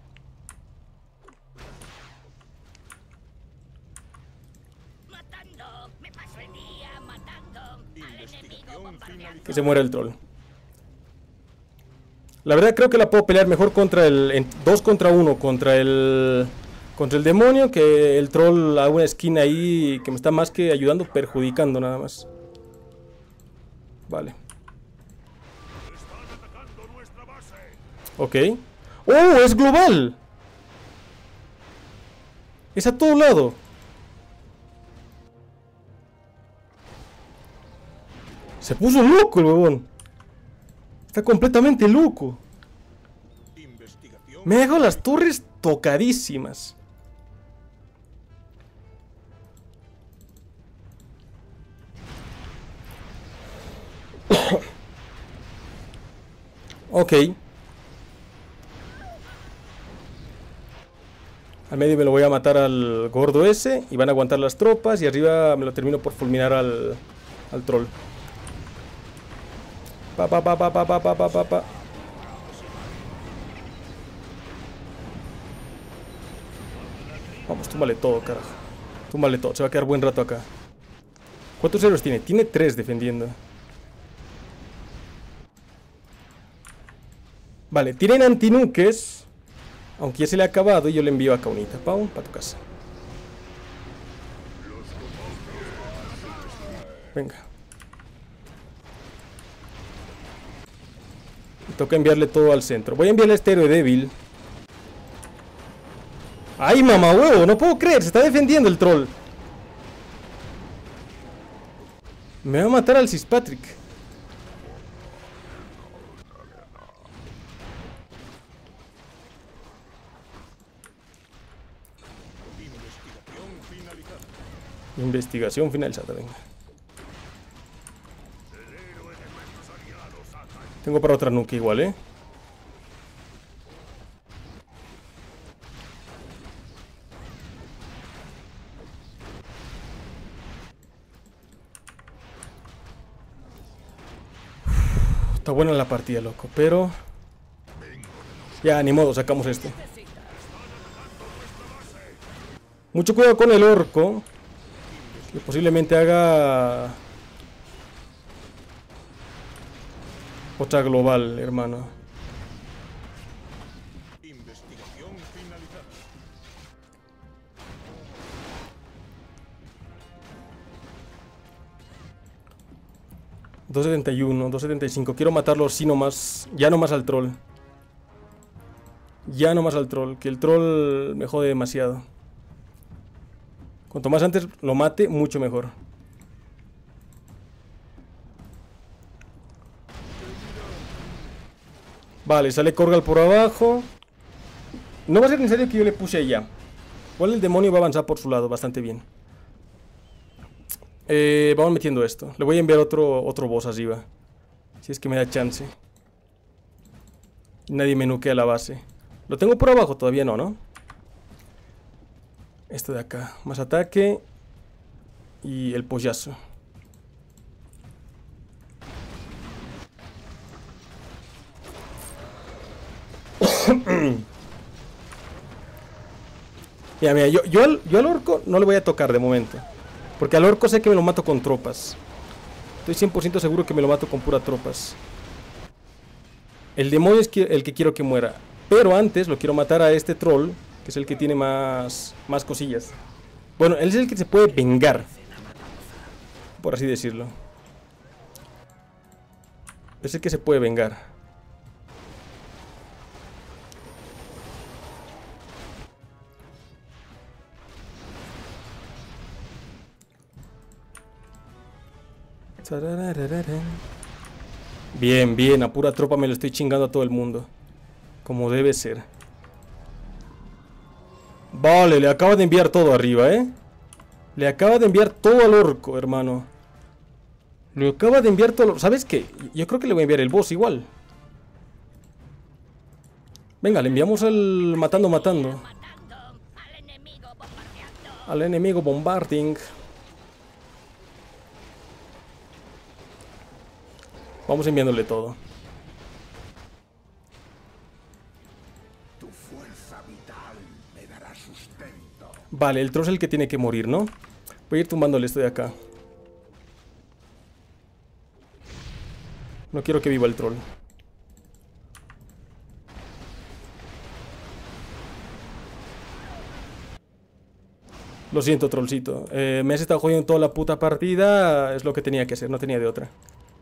Que se muera el troll. La verdad creo que la puedo pelear mejor contra el... 2 contra 1 contra el demonio. Que el troll a una esquina ahí que me está más que ayudando, perjudicando nada más. Vale. Ok. ¡Oh! ¡Es global! Es a todo lado. Se puso loco el huevón. Está completamente loco. Me ha dejado las torres tocadísimas. Ok. Al medio me lo voy a matar al gordo ese. Y van a aguantar las tropas. Y arriba me lo termino por fulminar al troll. Vamos, túmbale todo, carajo. Túmbale todo, se va a quedar buen rato acá. ¿Cuántos héroes tiene? Tiene 3 defendiendo. Vale, tienen antinuques. Aunque ya se le ha acabado y yo le envío a Kaunita. Pau, para tu casa. Venga. Me toca enviarle todo al centro. Voy a enviarle a este héroe débil. ¡Ay, mamá huevo! No puedo creer, se está defendiendo el troll. Me va a matar al Sispatrick. Investigación finalizada, venga. Tengo para otra nuke igual, ¿eh? Está buena la partida, loco, pero... Ya, ni modo, sacamos esto. Mucho cuidado con el orco, que posiblemente haga... otra global, hermano. Investigación finalizada. $2.71, $2.75. Quiero matarlo así nomás. Ya nomás al troll. Ya nomás al troll. Que el troll me jode demasiado. Cuanto más antes lo mate, mucho mejor. Vale, sale Korgal por abajo. No va a ser necesario que yo le puse allá. Igual el demonio va a avanzar por su lado bastante bien. Vamos metiendo esto. Le voy a enviar otro boss arriba. Si es que me da chance. Nadie me nuquea la base. Lo tengo por abajo, todavía no, ¿no? Esto de acá. Más ataque. Y el pollazo. Mira, yo al orco no le voy a tocar de momento. Porque al orco sé que me lo mato con tropas. Estoy 100% seguro que me lo mato con puras tropas. El demonio es el que quiero que muera. Pero antes lo quiero matar a este troll, que es el que tiene más cosillas. Bueno, él es el que se puede vengar, por así decirlo. Es el que se puede vengar. Bien, bien, a pura tropa me lo estoy chingando a todo el mundo. Como debe ser. Vale, le acaba de enviar todo arriba, ¿eh? Le acaba de enviar todo al orco, hermano. Le acaba de enviar todo... ¿Sabes qué? Yo creo que le voy a enviar el boss igual. Venga, le enviamos al matando. Al enemigo bombarding. Vamos enviándole todo. Tu fuerza vital me dará sustento. Vale, el troll es el que tiene que morir, ¿no? Voy a ir tumbándole esto de acá. No quiero que viva el troll. Lo siento, trollcito. Me has estado jodiendo toda la puta partida. Es lo que tenía que hacer, no tenía de otra.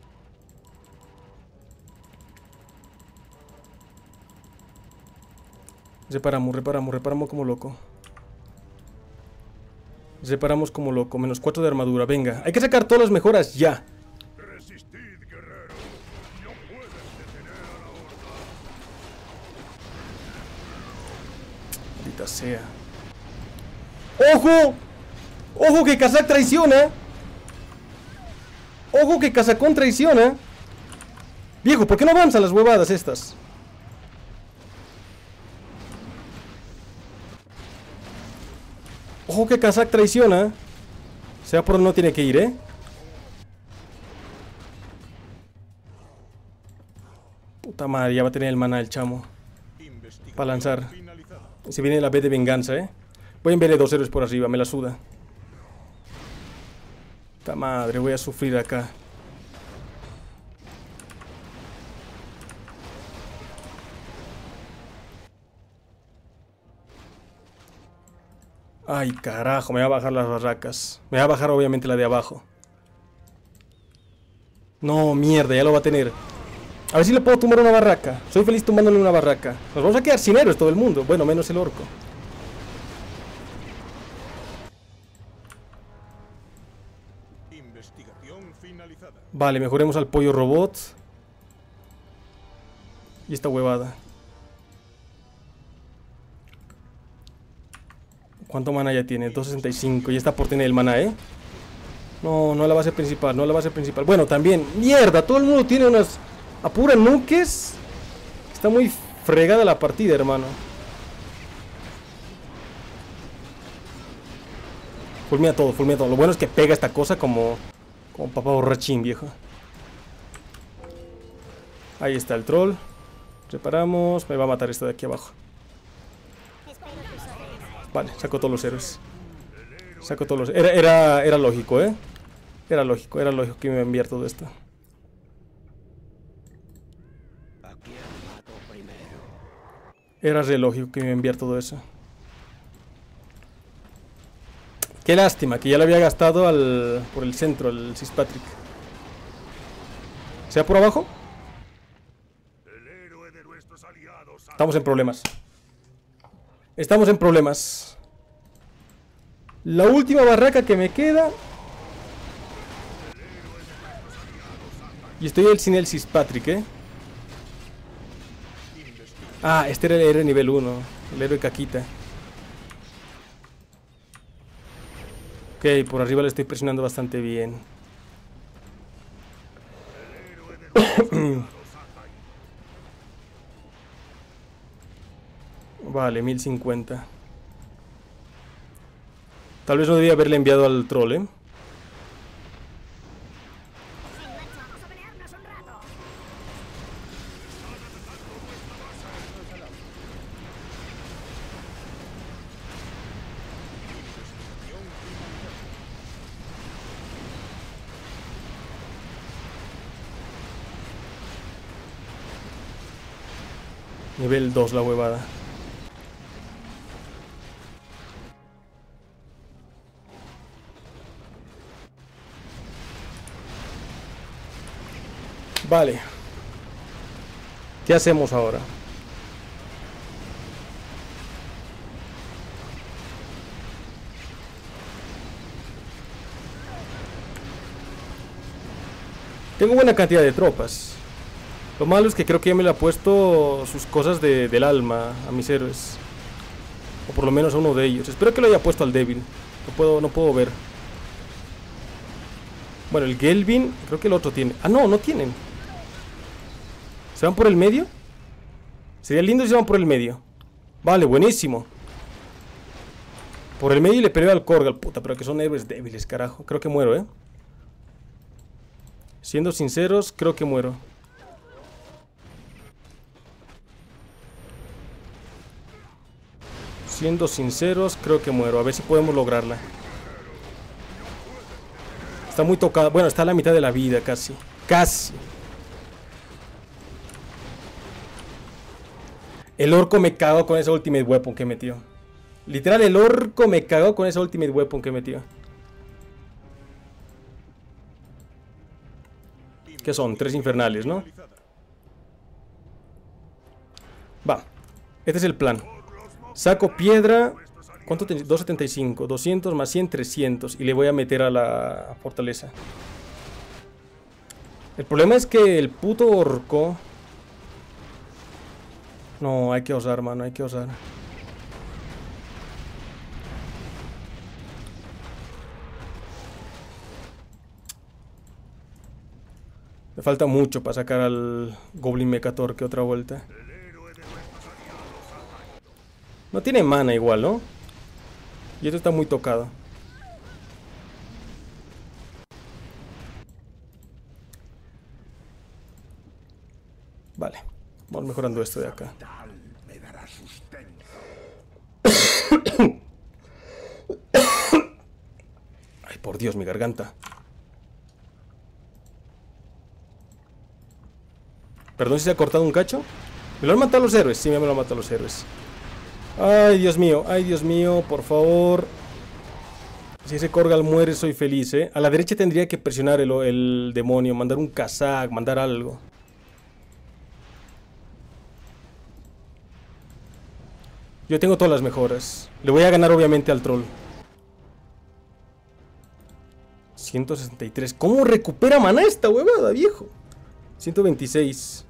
Reparamos como loco. Reparamos como loco. Menos 4 de armadura, venga. Hay que sacar todas las mejoras ya. Resistid, guerreros. No puedes detener a la horda. Maldita sea. ¡Ojo! ¡Ojo que Kazak traiciona! ¡Ojo que Kazakón traiciona! Viejo, ¿por qué no avanzan las huevadas estas? Ojo que Kazak traiciona. Sea por donde no tiene que ir, ¿eh? Puta madre, ya va a tener el mana el chamo. Para lanzar. Se viene la B de venganza, ¿eh? Voy a enviarle 2 héroes por arriba, me la suda. Puta madre, voy a sufrir acá. Ay, carajo, me va a bajar las barracas. Me va a bajar obviamente la de abajo. No, mierda, ya lo va a tener. A ver si le puedo tumbar una barraca. Soy feliz tumbándole una barraca. Nos vamos a quedar sin héroes todo el mundo. Bueno, menos el orco. Investigación finalizada. Vale, mejoremos al pollo robot. Y esta huevada. ¿Cuánto mana ya tiene? 265. Ya está por tener el mana, ¿eh? No, no a la base principal, no a la base principal. Bueno, también, mierda, todo el mundo tiene unas apuras nuques. Está muy fregada la partida, hermano. Fulmina todo, fulmina todo. Lo bueno es que pega esta cosa como papá borrachín, viejo. Ahí está el troll. Reparamos, me va a matar esto de aquí abajo. Vale, saco todos los héroes. Saco todos los... Era lógico, ¿eh? Era lógico que me iba a enviar todo esto. Era re lógico que me iba a enviar todo eso. Qué lástima, que ya lo había gastado por el centro, el Fitzpatrick. ¿Sea por abajo? El héroe de nuestros aliados ha Estamos en problemas. Estamos en problemas. La última barraca que me queda. Y estoy sin el Fitzpatrick, ¿eh? Ah, este era el héroe nivel 1. El héroe caquita. Ok, por arriba le estoy presionando bastante bien. Vale, 1050. Tal vez no debía haberle enviado al troll, ¿eh? Nivel 2 la huevada. Vale. ¿Qué hacemos ahora? Tengo buena cantidad de tropas. Lo malo es que creo que ya me le ha puesto sus cosas del alma a mis héroes. O por lo menos a uno de ellos. Espero que lo haya puesto al débil. No puedo ver. Bueno, el Gelvin, creo que el otro tiene. Ah, no, no tienen. ¿Se van por el medio? Sería lindo si se van por el medio. Vale, buenísimo. Por el medio y le peleo al Korgal. Puta, pero que son héroes débiles, carajo. Creo que muero, ¿eh? Siendo sinceros, creo que muero. Siendo sinceros, creo que muero. A ver si podemos lograrla. Está muy tocada. Bueno, está a la mitad de la vida casi. Casi. El orco me cagó con esa ultimate weapon que metió. Literal, el orco me cagó con esa ultimate weapon que metió. ¿Qué son? 3 infernales, ¿no? Va. Este es el plan. Saco piedra. ¿Cuánto tenés? 275. 200 más 100, 300. Y le voy a meter a la fortaleza. El problema es que el puto orco... No, hay que osar, mano. Hay que osar. Me falta mucho para sacar al Goblin Mechator que otra vuelta. No tiene mana igual, ¿no? Y esto está muy tocado. Vale. Vamos mejorando esto de acá. Ay, por Dios, mi garganta. Perdón si se ha cortado un cacho. ¿Me lo han matado los héroes? Sí, me lo han matado los héroes. Ay, Dios mío, por favor. Si ese Korgal muere, soy feliz, ¿eh? A la derecha tendría que presionar el demonio, mandar un Kazak, mandar algo. Yo tengo todas las mejoras. Le voy a ganar obviamente al troll. 163. ¿Cómo recupera maná esta huevada, viejo? 126.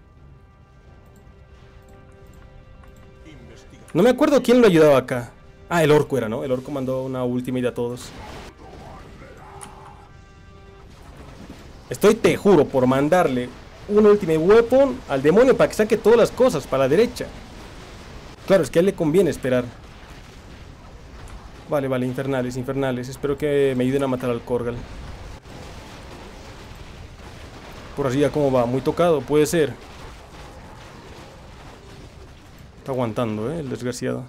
No me acuerdo quién lo ayudaba acá. Ah, el orco era, ¿no? El orco mandó una ultimate a todos. Estoy, te juro, por mandarle un ultimate weapon al demonio para que saque todas las cosas para la derecha. Claro, es que a él le conviene esperar. Vale, vale, infernales, infernales. Espero que me ayuden a matar al Korgal. Por arriba, ¿cómo va? Muy tocado, puede ser. Está aguantando, el desgraciado.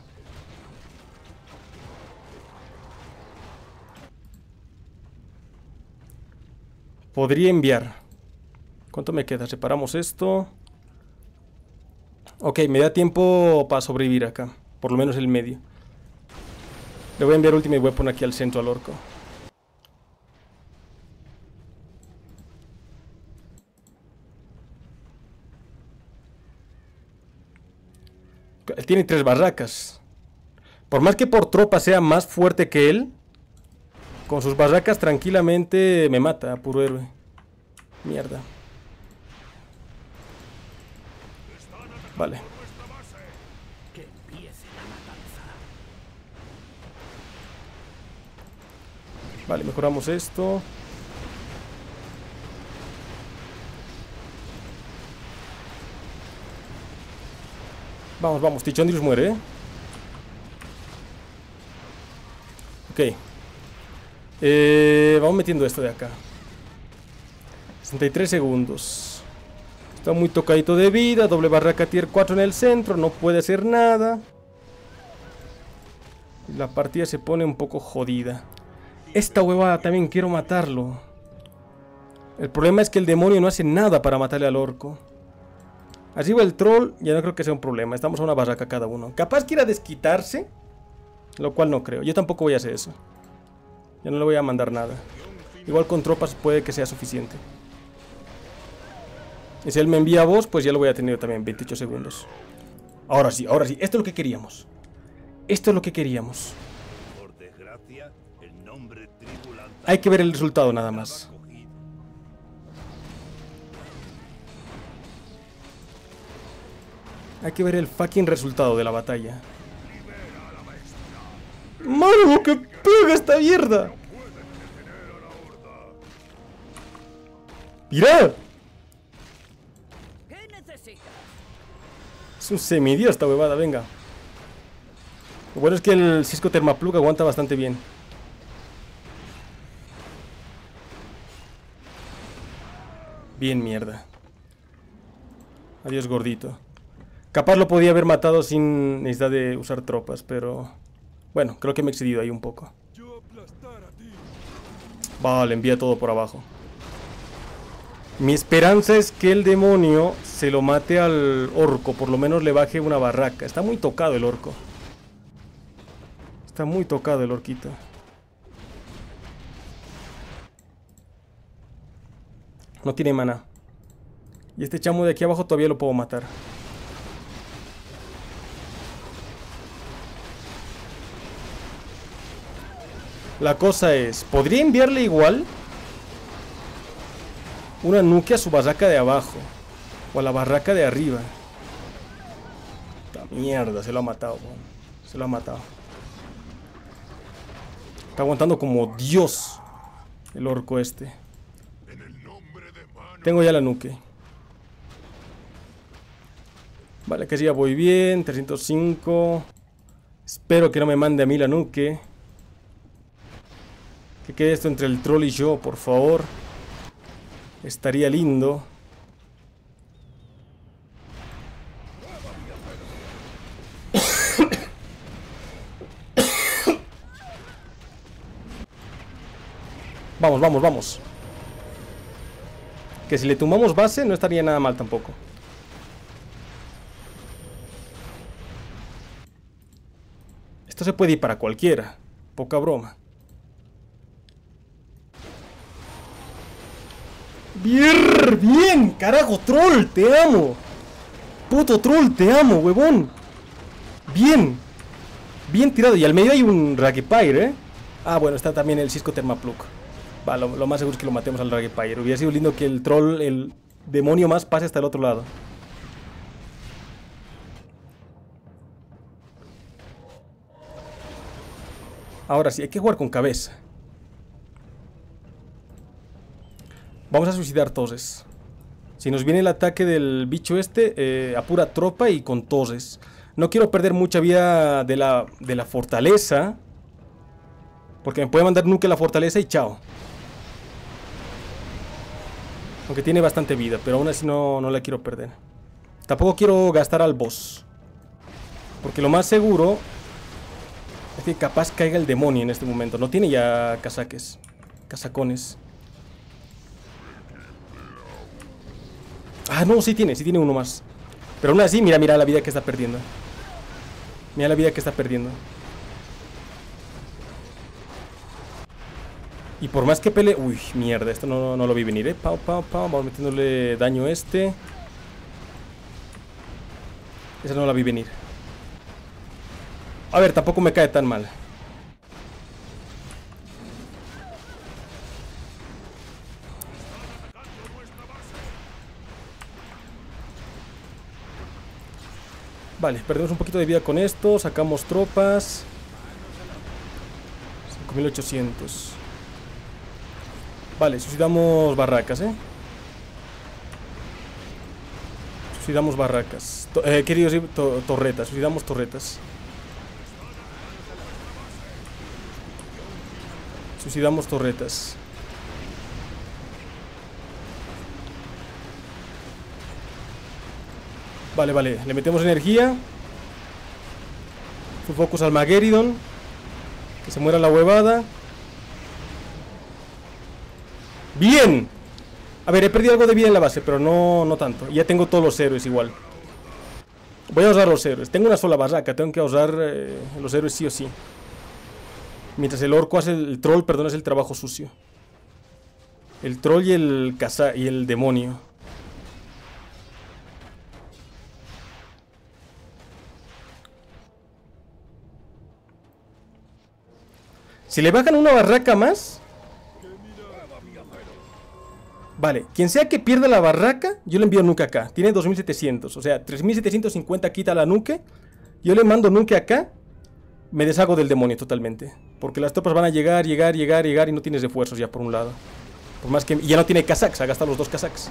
Podría enviar. ¿Cuánto me queda? Separamos esto. Ok, me da tiempo para sobrevivir acá. Por lo menos el medio. Le voy a enviar Ultimate Weapon aquí al centro al orco. Él tiene 3 barracas. Por más que por tropa sea más fuerte que él, con sus barracas tranquilamente me mata, puro héroe. Mierda. Vale. Vale, mejoramos esto. Vamos, vamos, Tichondrius muere, Ok. Vamos metiendo esto de acá. 63 segundos. Está muy tocadito de vida. Doble barraca tier 4 en el centro. No puede hacer nada. La partida se pone un poco jodida. Esta huevada también quiero matarlo. El problema es que el demonio no hace nada para matarle al orco. Arriba el troll, ya no creo que sea un problema. Estamos a una barraca cada uno. Capaz quiera desquitarse, lo cual no creo. Yo tampoco voy a hacer eso. Ya no le voy a mandar nada. Igual con tropas puede que sea suficiente. Y si él me envía a vos, pues ya lo voy a tener también. 28 segundos. Ahora sí, ahora sí. Esto es lo que queríamos. Esto es lo que queríamos. Por desgracia, el nombre tribulante Hay que ver el resultado nada más. Hay que ver el fucking resultado de la batalla. ¡Mano, que pega esta mierda! ¡Mira! Es un semidios esta huevada, venga. Lo bueno es que el Cisco Thermaplug aguanta bastante bien. Bien, mierda. Adiós, gordito. Capaz lo podía haber matado sin necesidad de usar tropas, pero... Bueno, creo que me he excedido ahí un poco. Vale, envía todo por abajo. Mi esperanza es que el demonio se lo mate al orco. Por lo menos le baje una barraca. Está muy tocado el orco. Está muy tocado el orquito. No tiene maná. Y este chamo de aquí abajo todavía lo puedo matar. La cosa es, ¿podría enviarle igual una nuke a su barraca de abajo? O a la barraca de arriba. Esta mierda, se lo ha matado, man. Se lo ha matado. Está aguantando como Dios el orco este. Tengo ya la nuke. Vale, que sí, ya voy bien. 305. Espero que no me mande a mí la nuke. Que quede esto entre el troll y yo, por favor. Estaría lindo. Vamos, vamos, vamos. Que si le tumbamos base no estaría nada mal tampoco. Esto se puede ir para cualquiera. Poca broma. Bien, bien, carajo, troll, te amo. Puto troll, te amo, huevón. Bien. Bien tirado. Y al medio hay un Raggepire, ¿eh? Ah, bueno, está también el Cisco Thermaplug. Va, lo más seguro es que lo matemos al Raggepire. Hubiera sido lindo que el troll, el demonio más, pase hasta el otro lado. Ahora sí, hay que jugar con cabeza. Vamos a suicidar toses. Si nos viene el ataque del bicho este, a pura tropa y con toses. No quiero perder mucha vida de la fortaleza. Porque me puede mandar nuke a la fortaleza y chao. Aunque tiene bastante vida, pero aún así no la quiero perder. Tampoco quiero gastar al boss. Porque lo más seguro es que capaz caiga el demonio en este momento. No tiene ya casaques. Casacones. Ah, no, sí tiene uno más. Pero aún así, mira la vida que está perdiendo. Mira la vida que está perdiendo. Y por más que pelee... Uy, mierda, esto no lo vi venir, Pau. Vamos metiéndole daño a este. Esa no la vi venir. A ver, tampoco me cae tan mal. Vale, perdemos un poquito de vida con esto. Sacamos tropas. 5800. Vale, suicidamos barracas, Suicidamos barracas. Querido decir, torretas. Suicidamos torretas. Suicidamos torretas. Vale, le metemos energía. Full focus al Mageddon. Que se muera la huevada. ¡Bien! A ver, he perdido algo de vida en la base, pero no tanto. Y ya tengo todos los héroes igual. Voy a usar los héroes. Tengo una sola barraca, tengo que usar los héroes sí o sí. Mientras el orco hace el troll, perdón, es el trabajo sucio. El troll y el demonio. Si le bajan una barraca más... Vale, quien sea que pierda la barraca, yo le envío nuke acá. Tiene 2700, o sea, 3750 quita la nuke. Yo le mando nuke acá. Me deshago del demonio totalmente. Porque las tropas van a llegar y no tienes refuerzos ya por un lado. Por más que... Y ya no tiene Kazakhs, ha gastado los 2 Kazakhs.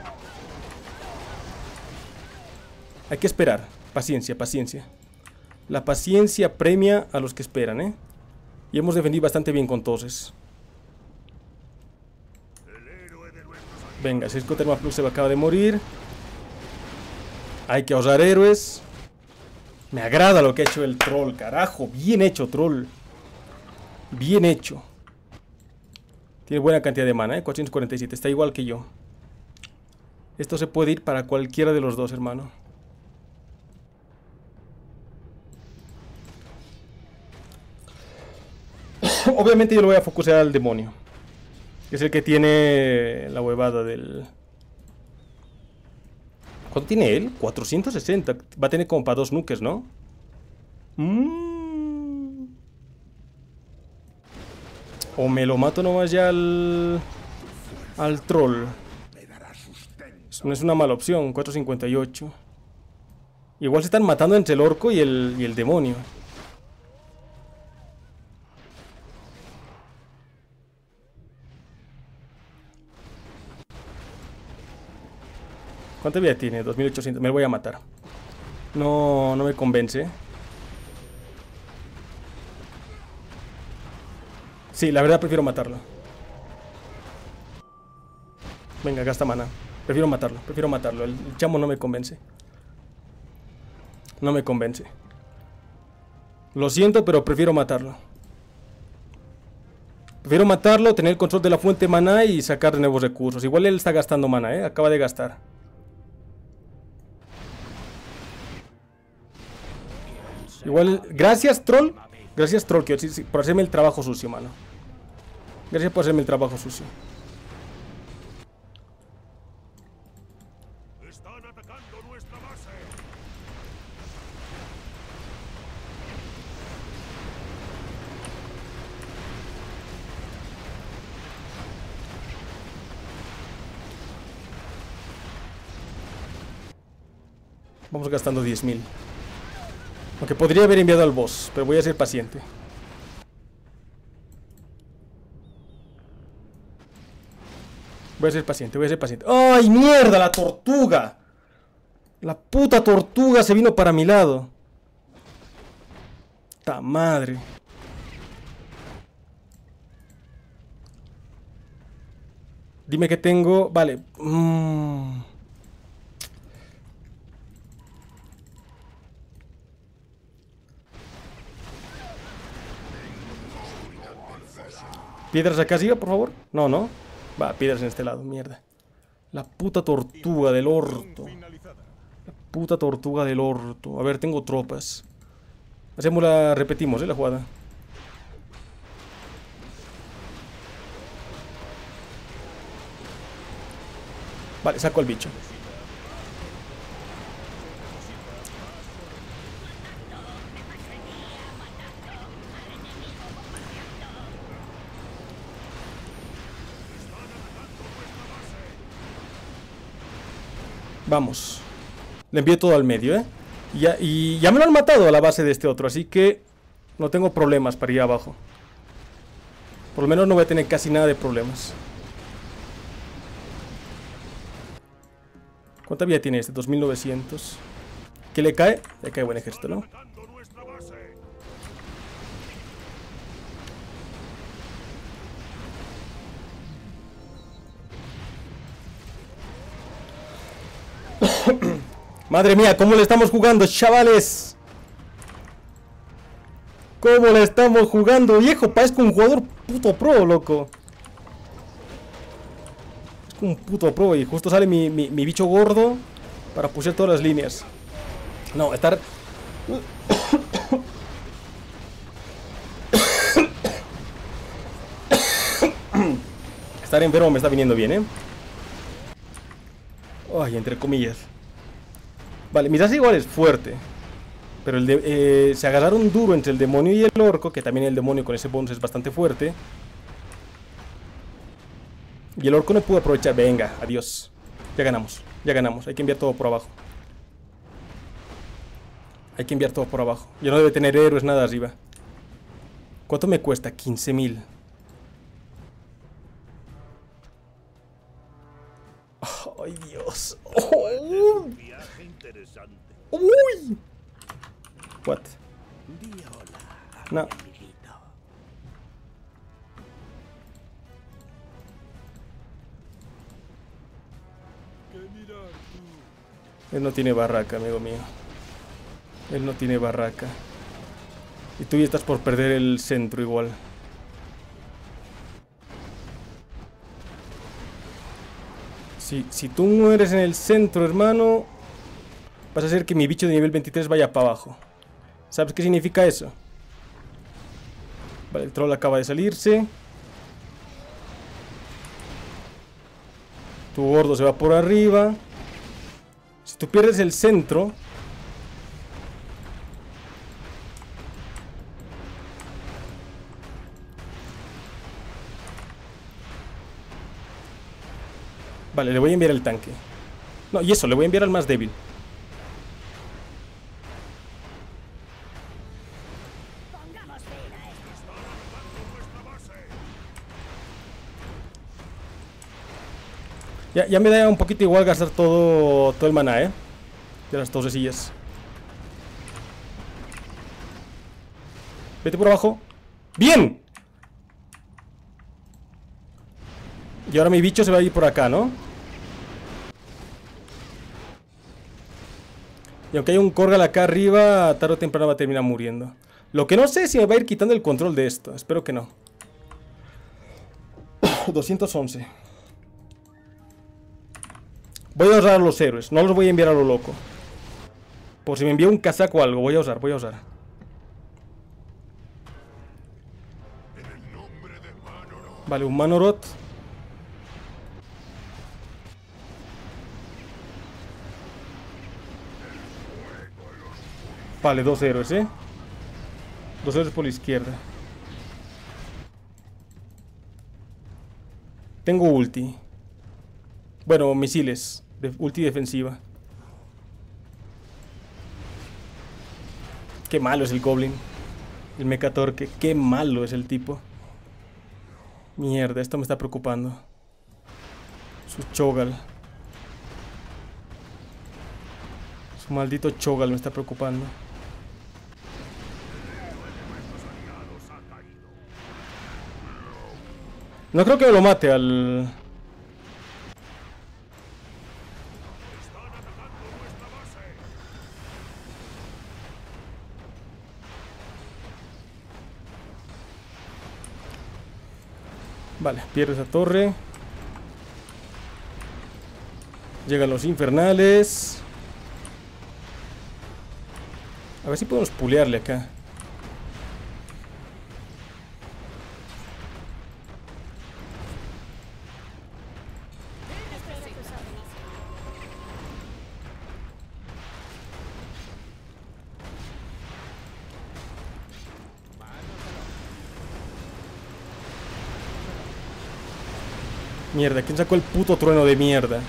Hay que esperar. Paciencia. La paciencia premia a los que esperan, Y hemos defendido bastante bien con toses. Venga, Cisco Thermaplug se acaba de morir. Hay que usar héroes. Me agrada lo que ha hecho el troll, carajo. Bien hecho, troll. Bien hecho. Tiene buena cantidad de mana, 447. Está igual que yo. Esto se puede ir para cualquiera de los dos, hermano. Obviamente yo lo voy a focusear al demonio. Que es el que tiene la huevada del... ¿Cuánto tiene él? 460. Va a tener como para 2 nukes, ¿no? O me lo mato nomás ya al troll. No es una mala opción. 458. Igual se están matando entre el orco y el demonio. ¿Cuánta vida tiene? 2800. Me lo voy a matar. No me convence. Sí, la verdad prefiero matarlo. Venga, gasta mana. Prefiero matarlo. El chamo no me convence. No me convence. Lo siento, pero prefiero matarlo. Prefiero matarlo, tener el control de la fuente de maná y sacar nuevos recursos. Igual él está gastando mana, acaba de gastar. Igual, gracias troll. Gracias troll, por hacerme el trabajo sucio, mano. Gracias por hacerme el trabajo sucio. Vamos gastando 10.000. Aunque podría haber enviado al boss, pero voy a ser paciente. Voy a ser paciente, voy a ser paciente. ¡Ay, mierda! ¡La tortuga! La puta tortuga se vino para mi lado. ¡Ta madre! Dime que tengo... Vale. ¿Piedras acá arriba, por favor? No, no. Va, piedras en este lado, mierda. La puta tortuga del orto. La puta tortuga del orto. A ver, tengo tropas. Hacemos la... Repetimos, la jugada. Vale, saco al bicho. Vamos. Le envío todo al medio, ¿eh? Y ya me lo han matado a la base de este otro, así que no tengo problemas para ir abajo. Por lo menos no voy a tener casi nada de problemas. ¿Cuánta vida tiene este? 2900. ¿Qué le cae? Le cae buen ejército, ¿no? Madre mía, ¿cómo le estamos jugando, chavales? ¿Cómo le estamos jugando, viejo? Parezco un jugador puto pro, loco. Es un puto pro y justo sale mi bicho gordo para pusher todas las líneas. No, estar... Estar enfermo me está viniendo bien, ¿eh? Ay, entre comillas. Vale, mi raza igual es fuerte. Pero se agarraron duro entre el demonio y el orco. Que también el demonio con ese bonus es bastante fuerte. Y el orco no pudo aprovechar. Venga, adiós. Ya ganamos, ya ganamos. Hay que enviar todo por abajo. Hay que enviar todo por abajo. Ya no debe tener héroes nada arriba. ¿Cuánto me cuesta? 15.000. ¡Ay, Dios! ¡Oh! ¡Uy! What? No. Él no tiene barraca, amigo mío. Él no tiene barraca. Y tú ya estás por perder el centro igual. Si tú mueres en el centro, hermano, vas a hacer que mi bicho de nivel 23 vaya para abajo. ¿Sabes qué significa eso? Vale, el troll acaba de salirse. Tu gordo se va por arriba. Si tú pierdes el centro... Vale, le voy a enviar el tanque. No, y eso, le voy a enviar al más débil. Ya me da un poquito igual gastar todo el maná, de las tosesillas. Vete por abajo. ¡Bien! Y ahora mi bicho se va a ir por acá, ¿no? Y aunque hay un Korgal acá arriba, tarde o temprano va a terminar muriendo. Lo que no sé es si me va a ir quitando el control de esto. Espero que no. 211. Voy a ahorrar a los héroes. No los voy a enviar a lo loco. Por si me envía un casaco o algo. Voy a usar, voy a usar. Vale, un Manoroth. Vale, dos héroes, Dos héroes por la izquierda. Tengo ulti. Bueno, misiles. Ulti defensiva. Qué malo es el Goblin. El Mechatorque. Qué malo es el tipo. Mierda, esto me está preocupando. Su Cho'Gall. Su maldito Cho'Gall me está preocupando. No creo que me lo mate al... Vale, pierde esa torre. Llegan los infernales. A ver si podemos pulearle acá. Mierda, ¿quién sacó el puto trueno de mierda?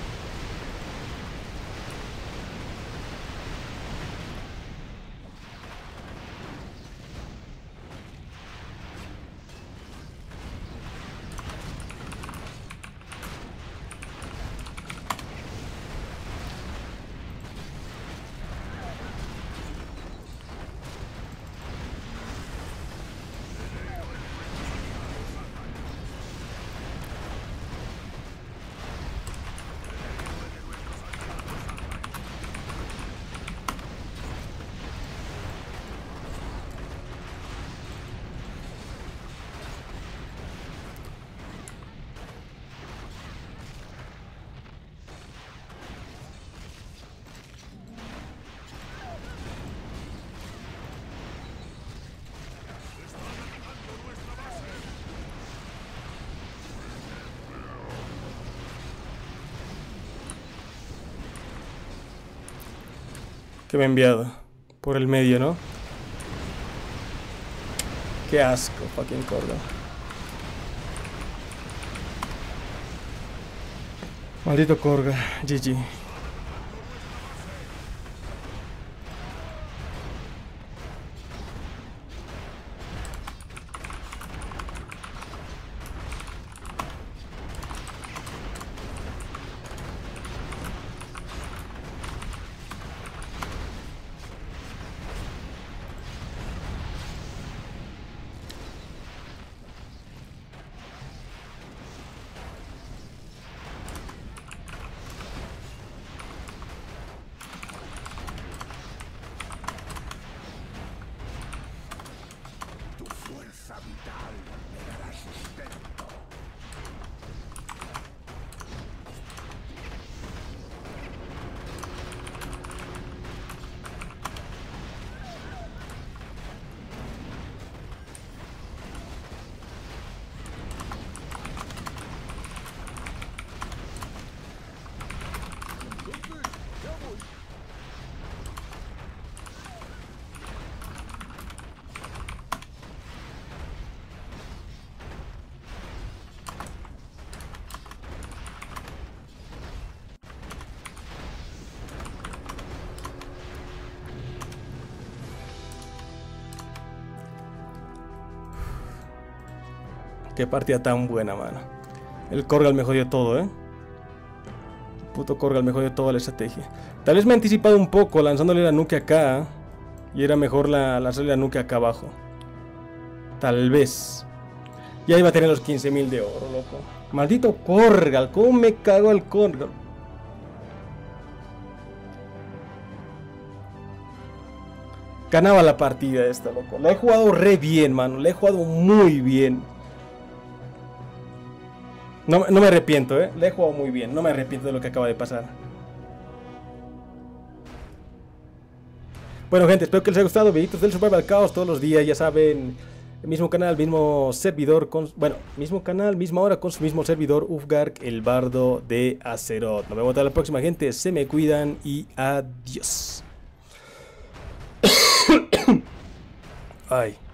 Que me ha enviado. Por el medio, ¿no? Qué asco, fucking Korga. Maldito Korga. GG. Qué partida tan buena, mano. El Korgal me jodió todo, ¿eh? El puto Korgal me jodió toda la estrategia. Tal vez me he anticipado un poco lanzándole la nuke acá. Y era mejor lanzarle la nuke acá abajo. Tal vez. Ya iba a tener los 15.000 de oro, loco. Maldito Korgal, ¿cómo me cago al Korgal? Ganaba la partida esta, loco. La he jugado re bien, mano. La he jugado muy bien. No me arrepiento, ¿eh? La he jugado muy bien. No me arrepiento de lo que acaba de pasar. Bueno, gente, espero que les haya gustado. Videitos del Survival Chaos todos los días, ya saben. El mismo canal, mismo servidor. Bueno, mismo canal, misma hora con su mismo servidor. Ulfgark, el bardo de Azeroth. Nos vemos hasta la próxima, gente. Se me cuidan y adiós. Ay.